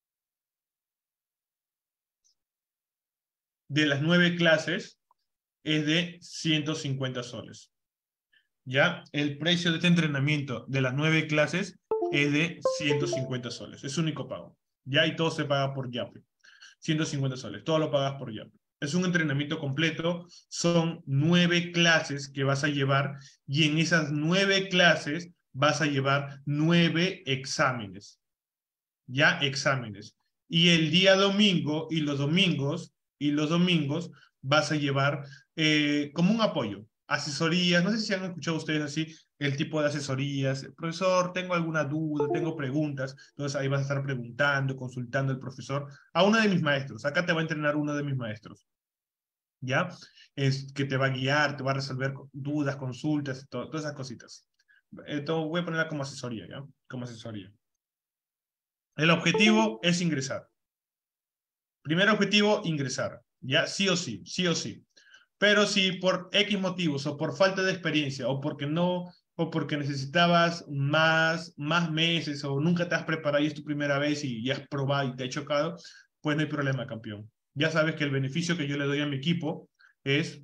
de las 9 clases es de 150 soles. ¿Ya? El precio de este entrenamiento de las 9 clases es de 150 soles. Es único pago. ¿Ya? Y todo se paga por Yape. 150 soles. Todo lo pagas por Yape. Es un entrenamiento completo. Son 9 clases que vas a llevar y en esas 9 clases vas a llevar 9 exámenes. ¿Ya? Exámenes. Y el día domingo y los domingos vas a llevar como un apoyo, asesorías, no sé si han escuchado ustedes así el tipo de asesorías, profesor, tengo alguna duda, tengo preguntas, entonces ahí vas a estar preguntando, consultando al profesor, a uno de mis maestros, acá te va a entrenar uno de mis maestros, ¿ya? Es que te va a guiar, te va a resolver dudas, consultas, todas esas cositas. Entonces voy a ponerla como asesoría, ¿ya? Como asesoría. El objetivo es ingresar. Primer objetivo, ingresar. Ya, sí o sí, sí o sí. Pero si por X motivos o por falta de experiencia o porque no, o porque necesitabas más meses o nunca te has preparado y es tu primera vez y ya has probado y te ha chocado, pues no hay problema, campeón. Ya sabes que el beneficio que yo le doy a mi equipo es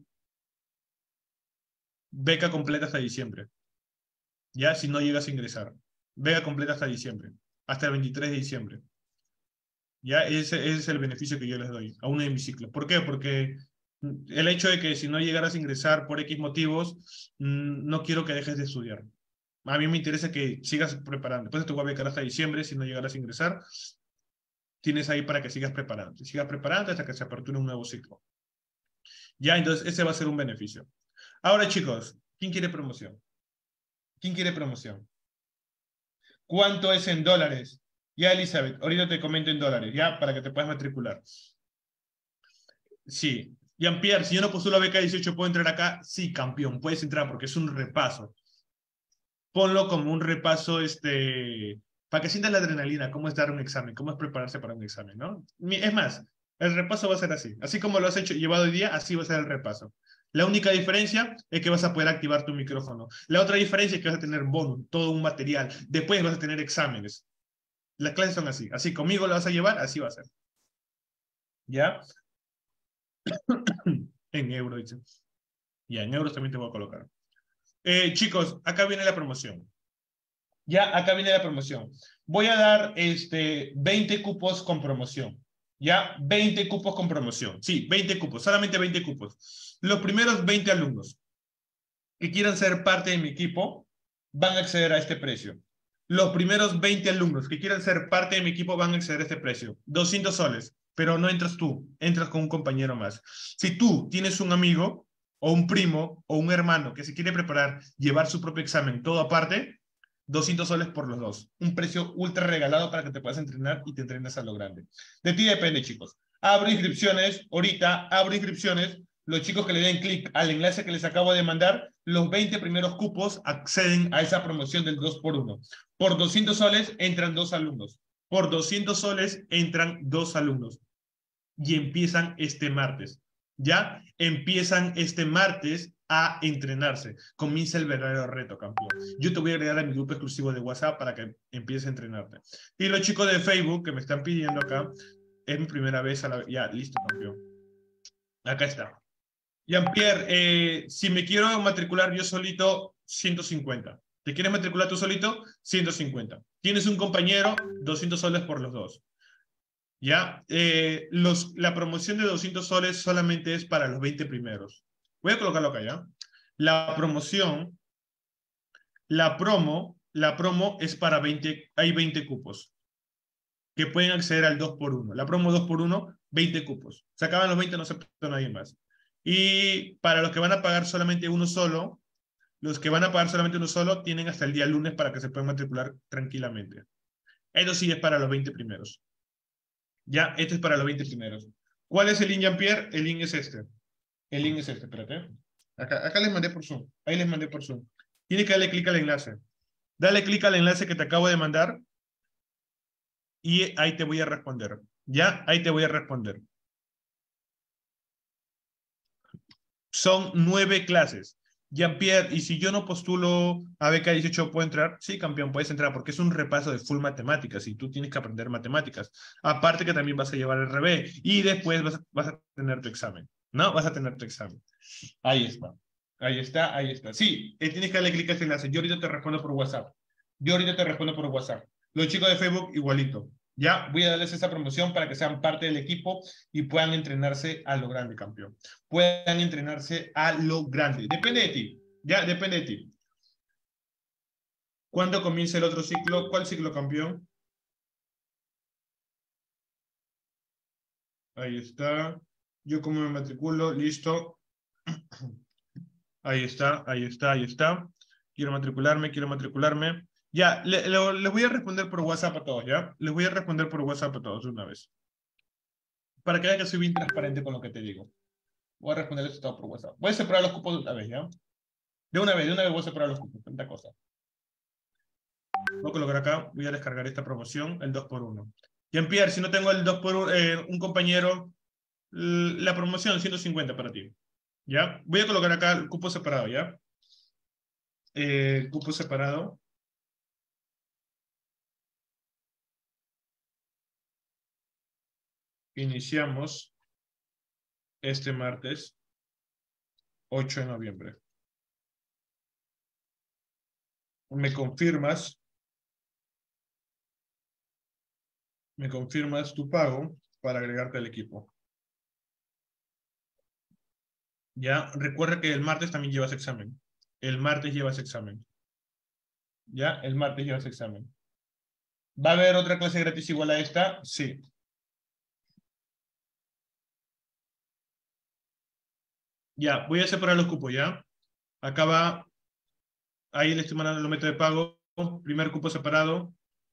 beca completa hasta diciembre. Ya, si no llegas a ingresar. Beca completa hasta diciembre. Hasta el 23 de diciembre. Ya, ese es el beneficio que yo les doy a uno de mis ciclos. ¿Por qué? Porque el hecho de que si no llegaras a ingresar por X motivos, no quiero que dejes de estudiar. A mí me interesa que sigas preparando. Después te voy a becar hasta diciembre si no llegaras a ingresar. Tienes ahí para que sigas preparando. Sigas preparando hasta que se aperture un nuevo ciclo. Ya, entonces ese va a ser un beneficio. Ahora, chicos, ¿quién quiere promoción? ¿Quién quiere promoción? ¿Cuánto es en dólares? Ya, Elizabeth, ahorita te comento en dólares, ya, para que te puedas matricular. Sí. Jean-Pierre, si yo no postulo a beca 18, ¿puedo entrar acá? Sí, campeón, puedes entrar porque es un repaso. Ponlo como un repaso, para que sientas la adrenalina, cómo es dar un examen, cómo es prepararse para un examen, ¿no? Es más, el repaso va a ser así. Así como lo has hecho llevado hoy día, así va a ser el repaso. La única diferencia es que vas a poder activar tu micrófono. La otra diferencia es que vas a tener bonus, todo un material. Después vas a tener exámenes. Las clases son así. Así conmigo lo vas a llevar, así va a ser. ¿Ya? En euros, dice. Ya, en euros también te voy a colocar. Chicos, acá viene la promoción. Ya, acá viene la promoción. Voy a dar 20 cupos con promoción. Ya, 20 cupos con promoción. Sí, 20 cupos, solamente 20 cupos. Los primeros 20 alumnos que quieran ser parte de mi equipo van a acceder a este precio. Los primeros 20 alumnos que quieran ser parte de mi equipo van a acceder a este precio. 200 soles, pero no entras tú, entras con un compañero más. Si tú tienes un amigo o un primo o un hermano que se quiere preparar, llevar su propio examen, todo aparte, 200 soles por los dos. Un precio ultra regalado para que te puedas entrenar y te entrenes a lo grande. De ti depende, chicos. Abro inscripciones, ahorita abro inscripciones. Los chicos que le den clic al enlace que les acabo de mandar, los 20 primeros cupos acceden a esa promoción del 2x1. Por 200 soles entran 2 alumnos. Por 200 soles entran 2 alumnos. Y empiezan este martes. ¿Ya? Empiezan este martes a entrenarse. Comienza el verdadero reto, campeón. Yo te voy a agregar a mi grupo exclusivo de WhatsApp para que empieces a entrenarte. Y los chicos de Facebook que me están pidiendo acá, es mi primera vez a la... Ya, listo, campeón. Acá está. Jean-Pierre, si me quiero matricular yo solito, 150. ¿Te quieres matricular tú solito? 150. ¿Tienes un compañero? 200 soles por los dos. ¿Ya? La promoción de 200 soles solamente es para los 20 primeros. Voy a colocarlo acá, ¿ya? La promoción, la promo es para 20, hay 20 cupos. que pueden acceder al 2x1. La promo 2x1, 20 cupos. Se acaban los 20, no se acepta nadie más. Y para los que van a pagar solamente uno solo, los que van a pagar solamente uno solo tienen hasta el día lunes para que se puedan matricular tranquilamente. Esto sí es para los 20 primeros. Ya, este es para los 20 primeros. ¿Cuál es el link, Jean-Pierre? El link es este. El link es este, espérate. Acá les mandé por Zoom. Ahí les mandé por Zoom. Tienes que darle clic al enlace. Dale clic al enlace que te acabo de mandar y ahí te voy a responder. ¿Ya? Ahí te voy a responder. Son 9 clases. Jean-Pierre, ¿y si yo no postulo a beca 18 puedo entrar? Sí, campeón, puedes entrar porque es un repaso de full matemáticas y tú tienes que aprender matemáticas. Aparte que también vas a llevar el RB y después vas a tener tu examen. ¿No? Vas a tener tu examen. Ahí está. Ahí está, ahí está. Sí, tienes que darle clic a este enlace. Yo ahorita te respondo por WhatsApp. Yo ahorita te respondo por WhatsApp. Los chicos de Facebook, igualito. Ya voy a darles esa promoción para que sean parte del equipo y puedan entrenarse a lo grande, campeón. Puedan entrenarse a lo grande. Depende de ti. Ya, depende de ti. ¿Cuándo comienza el otro ciclo? ¿Cuál ciclo, campeón? Ahí está. Yo como me matriculo, listo. Ahí está, ahí está, ahí está. Quiero matricularme, quiero matricularme. Ya, les voy a responder por WhatsApp a todos, ¿ya? Les voy a responder por WhatsApp a todos de una vez. Para que vean que soy bien transparente con lo que te digo. Voy a responderles todo por WhatsApp. Voy a separar los cupos de una vez, ¿ya? De una vez voy a separar los cupos. Tanta cosa. Voy a colocar acá, voy a descargar esta promoción, el 2x1. Jean-Pierre, si no tengo el 2x1, un compañero, la promoción 150 para ti. ¿Ya? Voy a colocar acá el cupo separado, ¿ya? Cupo separado. Iniciamos este martes 8 de noviembre. ¿Me confirmas? ¿Me confirmas tu pago para agregarte al equipo? Ya, recuerda que el martes también llevas examen. El martes llevas examen. Ya, el martes llevas examen. ¿Va a haber otra clase gratis igual a esta? Sí. Ya, voy a separar los cupos, ¿ya? Acá va, ahí le estoy mandando el método de pago. Primer cupo separado.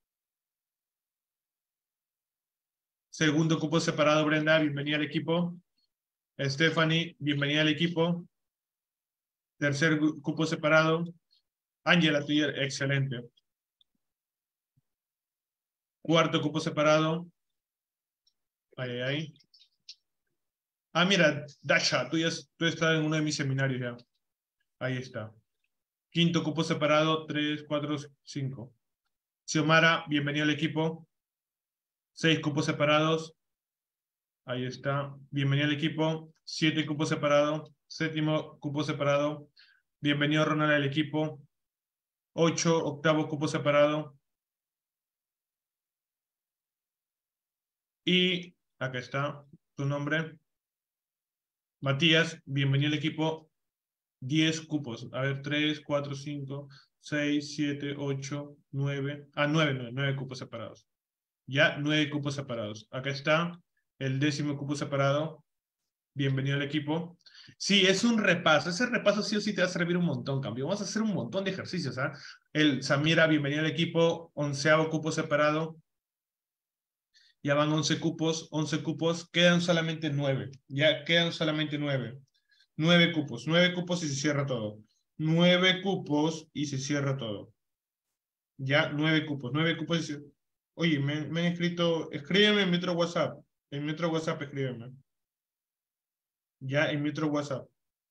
Segundo cupo separado, Brenda, bienvenida al equipo. Stephanie, bienvenida al equipo. Tercer cupo separado. Ángela, excelente. Cuarto cupo separado. Ahí, ahí. Ah, mira, Dasha, tú estás en uno de mis seminarios ya. Ahí está. Quinto cupo separado, 3, 4, 5. Xiomara, bienvenido al equipo. 6 cupos separados. Ahí está. Bienvenido al equipo. 7 cupos separados. Séptimo cupo separado. Bienvenido Ronald al equipo. 8, octavo cupo separado. Y acá está tu nombre. Matías, bienvenido al equipo. 10 cupos. A ver, 3, 4, 5, 6, 7, 8, 9. Ah, 9 cupos separados. Ya, 9 cupos separados. Acá está el 10º cupo separado. Bienvenido al equipo. Sí, es un repaso. Ese repaso sí o sí te va a servir un montón, cambio. Vamos a hacer un montón de ejercicios. ¿Ah? El Samira, bienvenido al equipo. 11º cupo separado. Ya van 11 cupos. 11 cupos. Quedan solamente 9. Ya quedan solamente 9. 9 cupos. 9 cupos y se cierra todo. 9 cupos y se cierra todo. Ya, 9 cupos. 9 cupos y se... Oye, me han escrito... Escríbeme en mi otro WhatsApp. En mi otro WhatsApp escríbeme. Ya, en mi otro WhatsApp.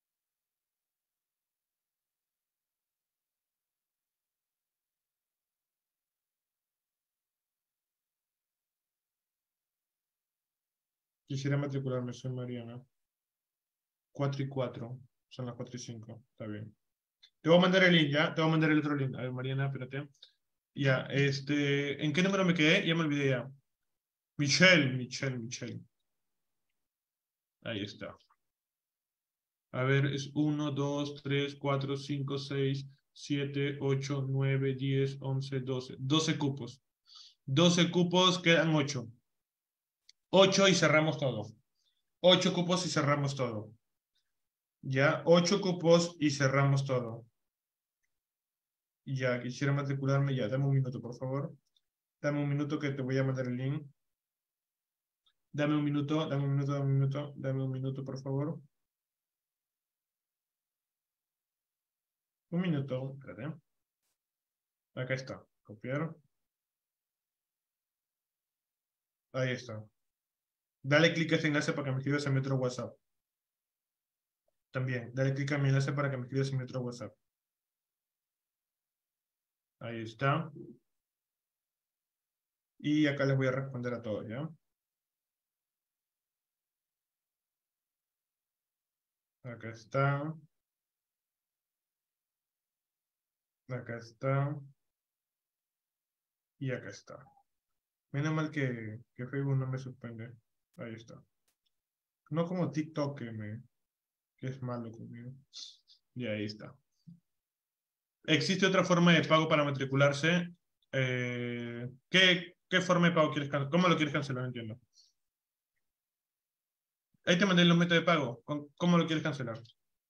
Quisiera matricularme, soy Mariana. 4 y 4. Son las 4 y 5. Está bien. Te voy a mandar el link, ¿ya? Te voy a mandar el otro link. A ver, Mariana, espérate. Ya, ¿en qué número me quedé? Ya me olvidé ya. Michelle. Ahí está. A ver, es 1, 2, 3, 4, 5, 6, 7, 8, 9, 10, 11, 12. 12 cupos. 12 cupos, quedan 8. 8 y cerramos todo. 8 cupos y cerramos todo. Ya, 8 cupos y cerramos todo. Ya, quisiera matricularme ya. Dame un minuto, por favor. Dame un minuto que te voy a mandar el link. Dame un minuto, dame un minuto, dame un minuto, dame un minuto, por favor. Un minuto, espérate. Acá está. Copiar. Ahí está. Dale clic a este enlace para que me escribas en mi otro WhatsApp. También, dale clic a mi enlace para que me escribas en mi otro WhatsApp. Ahí está. Y acá les voy a responder a todos, ¿ya? Acá está. Acá está. Y acá está. Menos mal que Facebook no me suspende. Ahí está. No como TikTok que es malo conmigo. Y ahí está. ¿Existe otra forma de pago para matricularse? ¿Qué forma de pago quieres cancelar? ¿Cómo lo quieres cancelar? No entiendo. Ahí te mandé los métodos de pago. ¿Cómo lo quieres cancelar?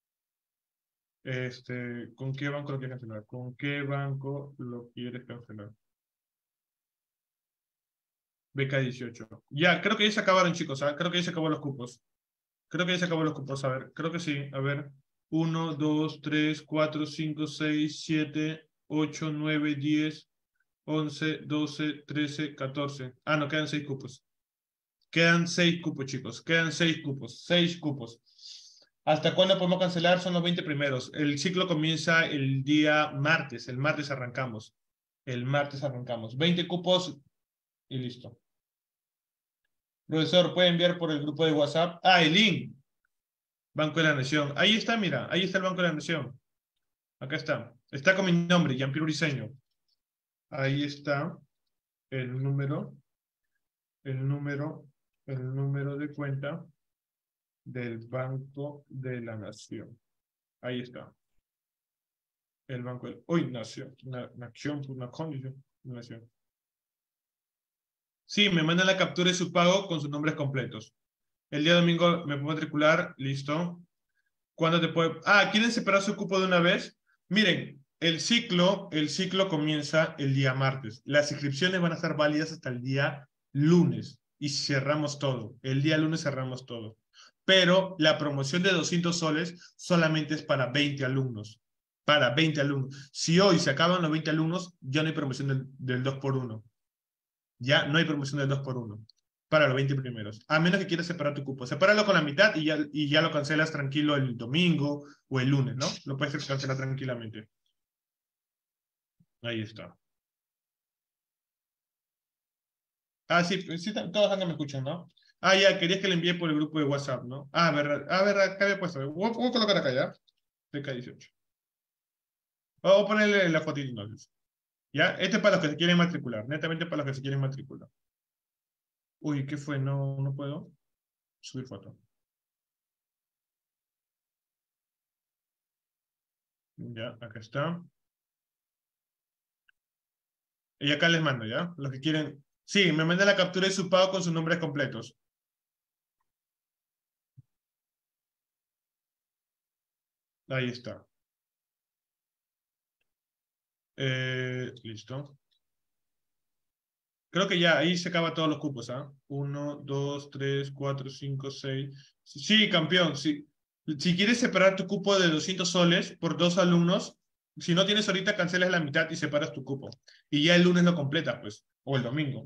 ¿Con qué banco lo quieres cancelar? ¿Con qué banco lo quieres cancelar? Beca 18. Ya, creo que ya se acabaron, chicos. ¿Ah? Creo que ya se acabaron los cupos. Creo que ya se acabaron los cupos. A ver, creo que sí. A ver. 1, 2, 3, 4, 5, 6, 7, 8, 9, 10, 11, 12, 13, 14. Ah, no, quedan 6 cupos. Quedan 6 cupos, chicos. Quedan 6 cupos. 6 cupos. ¿Hasta cuándo podemos cancelar? Son los 20 primeros. El ciclo comienza el día martes. El martes arrancamos. El martes arrancamos. 20 cupos y listo. Profesor, puede enviar por el grupo de WhatsApp. Ah, el link. Banco de la Nación. Ahí está, mira. Ahí está el Banco de la Nación. Acá está. Está con mi nombre, Jean-Pierre Briceño. Ahí está el número, el número, el número de cuenta del Banco de la Nación. Ahí está. El Banco de... Uy, Nación. Nación, una condición. Nación. Sí, me mandan la captura de su pago con sus nombres completos. El día domingo me puedo matricular, listo. ¿Cuándo te puede...? Ah, ¿quieren separar su cupo de una vez? Miren, el ciclo comienza el día martes. Las inscripciones van a estar válidas hasta el día lunes y cerramos todo. El día lunes cerramos todo. Pero la promoción de 200 soles solamente es para 20 alumnos. Para 20 alumnos. Si hoy se acaban los 20 alumnos, ya no hay promoción del 2 por 1. Ya no hay promoción del 2 por 1 para los 20 primeros. A menos que quieras separar tu cupo. Sepáralo con la mitad y ya lo cancelas tranquilo el domingo o el lunes, ¿no? Lo puedes cancelar tranquilamente. Ahí está. Ah, sí, sí, todos acá me escuchan, ¿no? Ah, ya, querías que le envíe por el grupo de WhatsApp, ¿no? Ah, verdad. Ah, verdad, acá había puesto. Voy a colocar acá, ¿ya? PK18. Vamos a ponerle la fotito entonces. ¿Ya? Este es para los que se quieren matricular. Netamente para los que se quieren matricular. Uy, ¿qué fue? No, no puedo subir foto. Ya, acá está. Y acá les mando, ¿ya? Los que quieren. Sí, me manda la captura de su pago con sus nombres completos. Ahí está. Listo. Creo que ya, ahí se acaba todos los cupos, ¿ah? 1, 2, 3, 4, 5, 6. Sí, campeón, sí. Si quieres separar tu cupo de 200 soles por 2 alumnos, si no tienes ahorita, cancelas la mitad y separas tu cupo. Y ya el lunes lo completas, pues, o el domingo.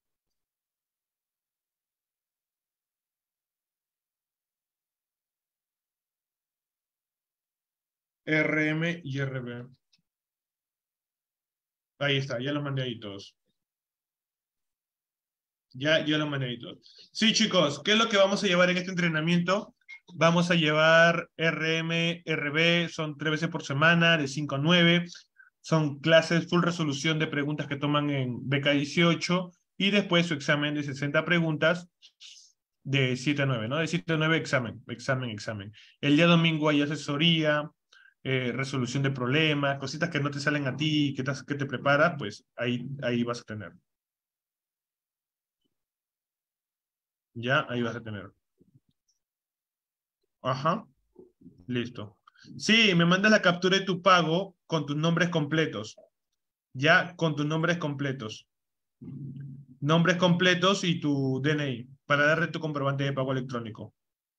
RM y RB. Ahí está, ya los mandé ahí todos. Ya lo mandé ahí todos. Sí, chicos, ¿qué es lo que vamos a llevar en este entrenamiento? Vamos a llevar RM, RB, son 3 veces por semana, de 5 a 9. Son clases full resolución de preguntas que toman en beca 18 y después su examen de 60 preguntas de 7 a 9, ¿no? De 7 a 9 examen. El día domingo hay asesoría, resolución de problemas, cositas que no te salen a ti, que te preparas, pues ahí vas a tener. Ya, ahí vas a tener. Ajá, listo. Sí, me mandas la captura de tu pago con tus nombres completos. Ya, con tus nombres completos. Nombres completos y tu DNI para darle tu comprobante de pago electrónico.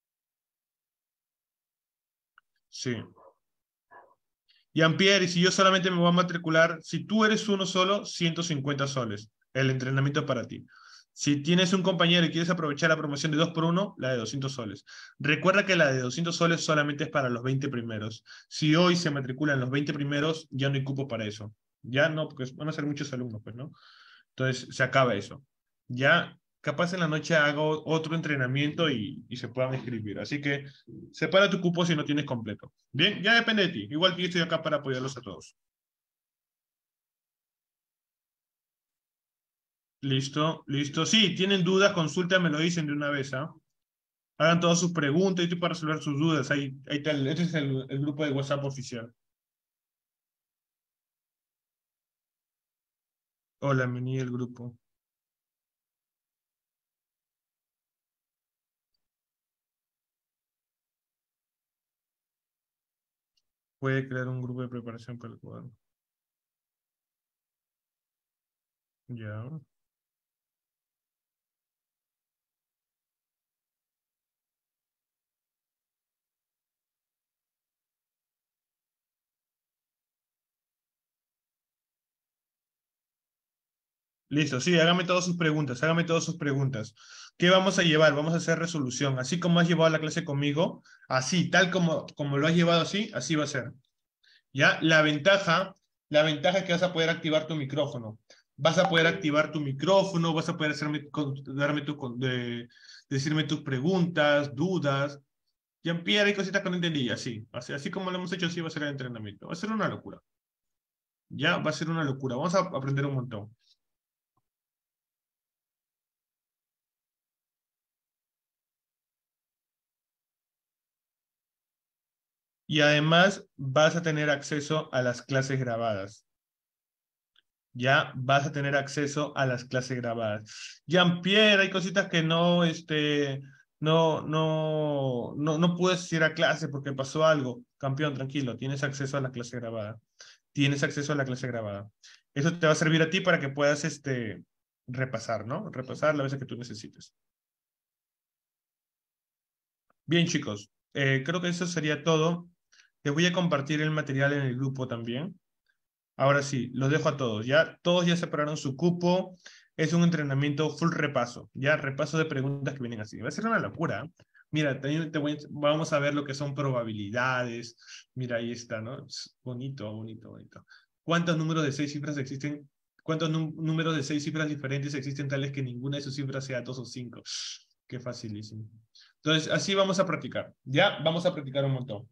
Sí. Jean-Pierre, y si yo solamente me voy a matricular, si tú eres uno solo, 150 soles. El entrenamiento es para ti. Si tienes un compañero y quieres aprovechar la promoción de 2 por uno, la de 200 soles. Recuerda que la de 200 soles solamente es para los 20 primeros. Si hoy se matriculan los 20 primeros, ya no hay cupo para eso. Ya no, porque van a ser muchos alumnos, pues, ¿no? Entonces se acaba eso. Ya capaz en la noche hago otro entrenamiento y se puedan inscribir. Así que separa tu cupo si no tienes completo. Bien, ya depende de ti. Igual que yo estoy acá para apoyarlos a todos. Listo, listo. Sí, tienen dudas, consulta, me lo dicen de una vez, ¿ah? Hagan todas sus preguntas y estoy para resolver sus dudas. Ahí está, este es el grupo de WhatsApp oficial. Hola, vení el grupo. Puede crear un grupo de preparación para el cuadro. Ya. Listo, sí, hágame todas sus preguntas. ¿Qué vamos a llevar? Vamos a hacer resolución. Así como has llevado la clase conmigo, así, tal como lo has llevado así va a ser. ¿Ya? La ventaja es que vas a poder activar tu micrófono. Vas a poder activar tu micrófono, vas a poder darme decirme tus preguntas, dudas. Jean-Pierre, hay cositas que no entendí, así como lo hemos hecho, así va a ser el entrenamiento. Va a ser una locura. Ya, va a ser una locura. Vamos a aprender un montón. Y además vas a tener acceso a las clases grabadas. Ya vas a tener acceso a las clases grabadas. Jean-Pierre, hay cositas que no puedes ir a clase porque pasó algo. Campeón, tranquilo, tienes acceso a la clase grabada. Tienes acceso a la clase grabada. Eso te va a servir a ti para que puedas repasar, ¿no? Repasar las veces que tú necesites. Bien, chicos, creo que eso sería todo. Les voy a compartir el material en el grupo también. Ahora sí, los dejo a todos, ¿ya? Todos ya separaron su cupo. Es un entrenamiento full repaso, ¿ya? Repaso de preguntas que vienen así. Va a ser una locura. ¿Eh? Mira, también vamos a ver lo que son probabilidades. Mira, ahí está, ¿no? Es bonito, bonito, bonito. ¿Cuántos números de 6 cifras existen? ¿Cuántos números de 6 cifras diferentes existen tales que ninguna de sus cifras sea 2 o 5? Qué facilísimo. Entonces, así vamos a practicar, ¿ya? Vamos a practicar un montón.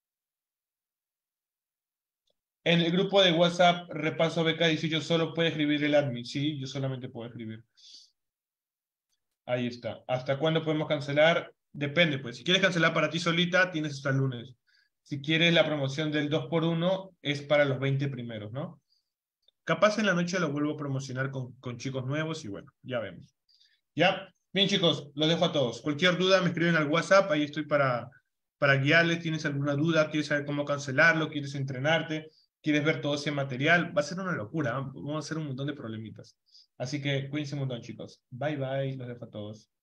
En el grupo de WhatsApp, repaso BK18, solo puede escribir el admin. Sí, yo solamente puedo escribir. Ahí está. ¿Hasta cuándo podemos cancelar? Depende, pues. Si quieres cancelar para ti solita, tienes hasta el lunes. Si quieres la promoción del 2 por uno es para los 20 primeros, ¿no? Capaz en la noche lo vuelvo a promocionar con chicos nuevos y bueno, ya vemos. ¿Ya? Bien, chicos, los dejo a todos. Cualquier duda me escriben al WhatsApp, ahí estoy para guiarles. ¿Tienes alguna duda? ¿Quieres saber cómo cancelarlo? ¿Quieres entrenarte? ¿Quieres ver todo ese material? Va a ser una locura, ¿eh? Vamos a hacer un montón de problemitas. Así que cuídense un montón, chicos. Bye, bye, los dejo a todos.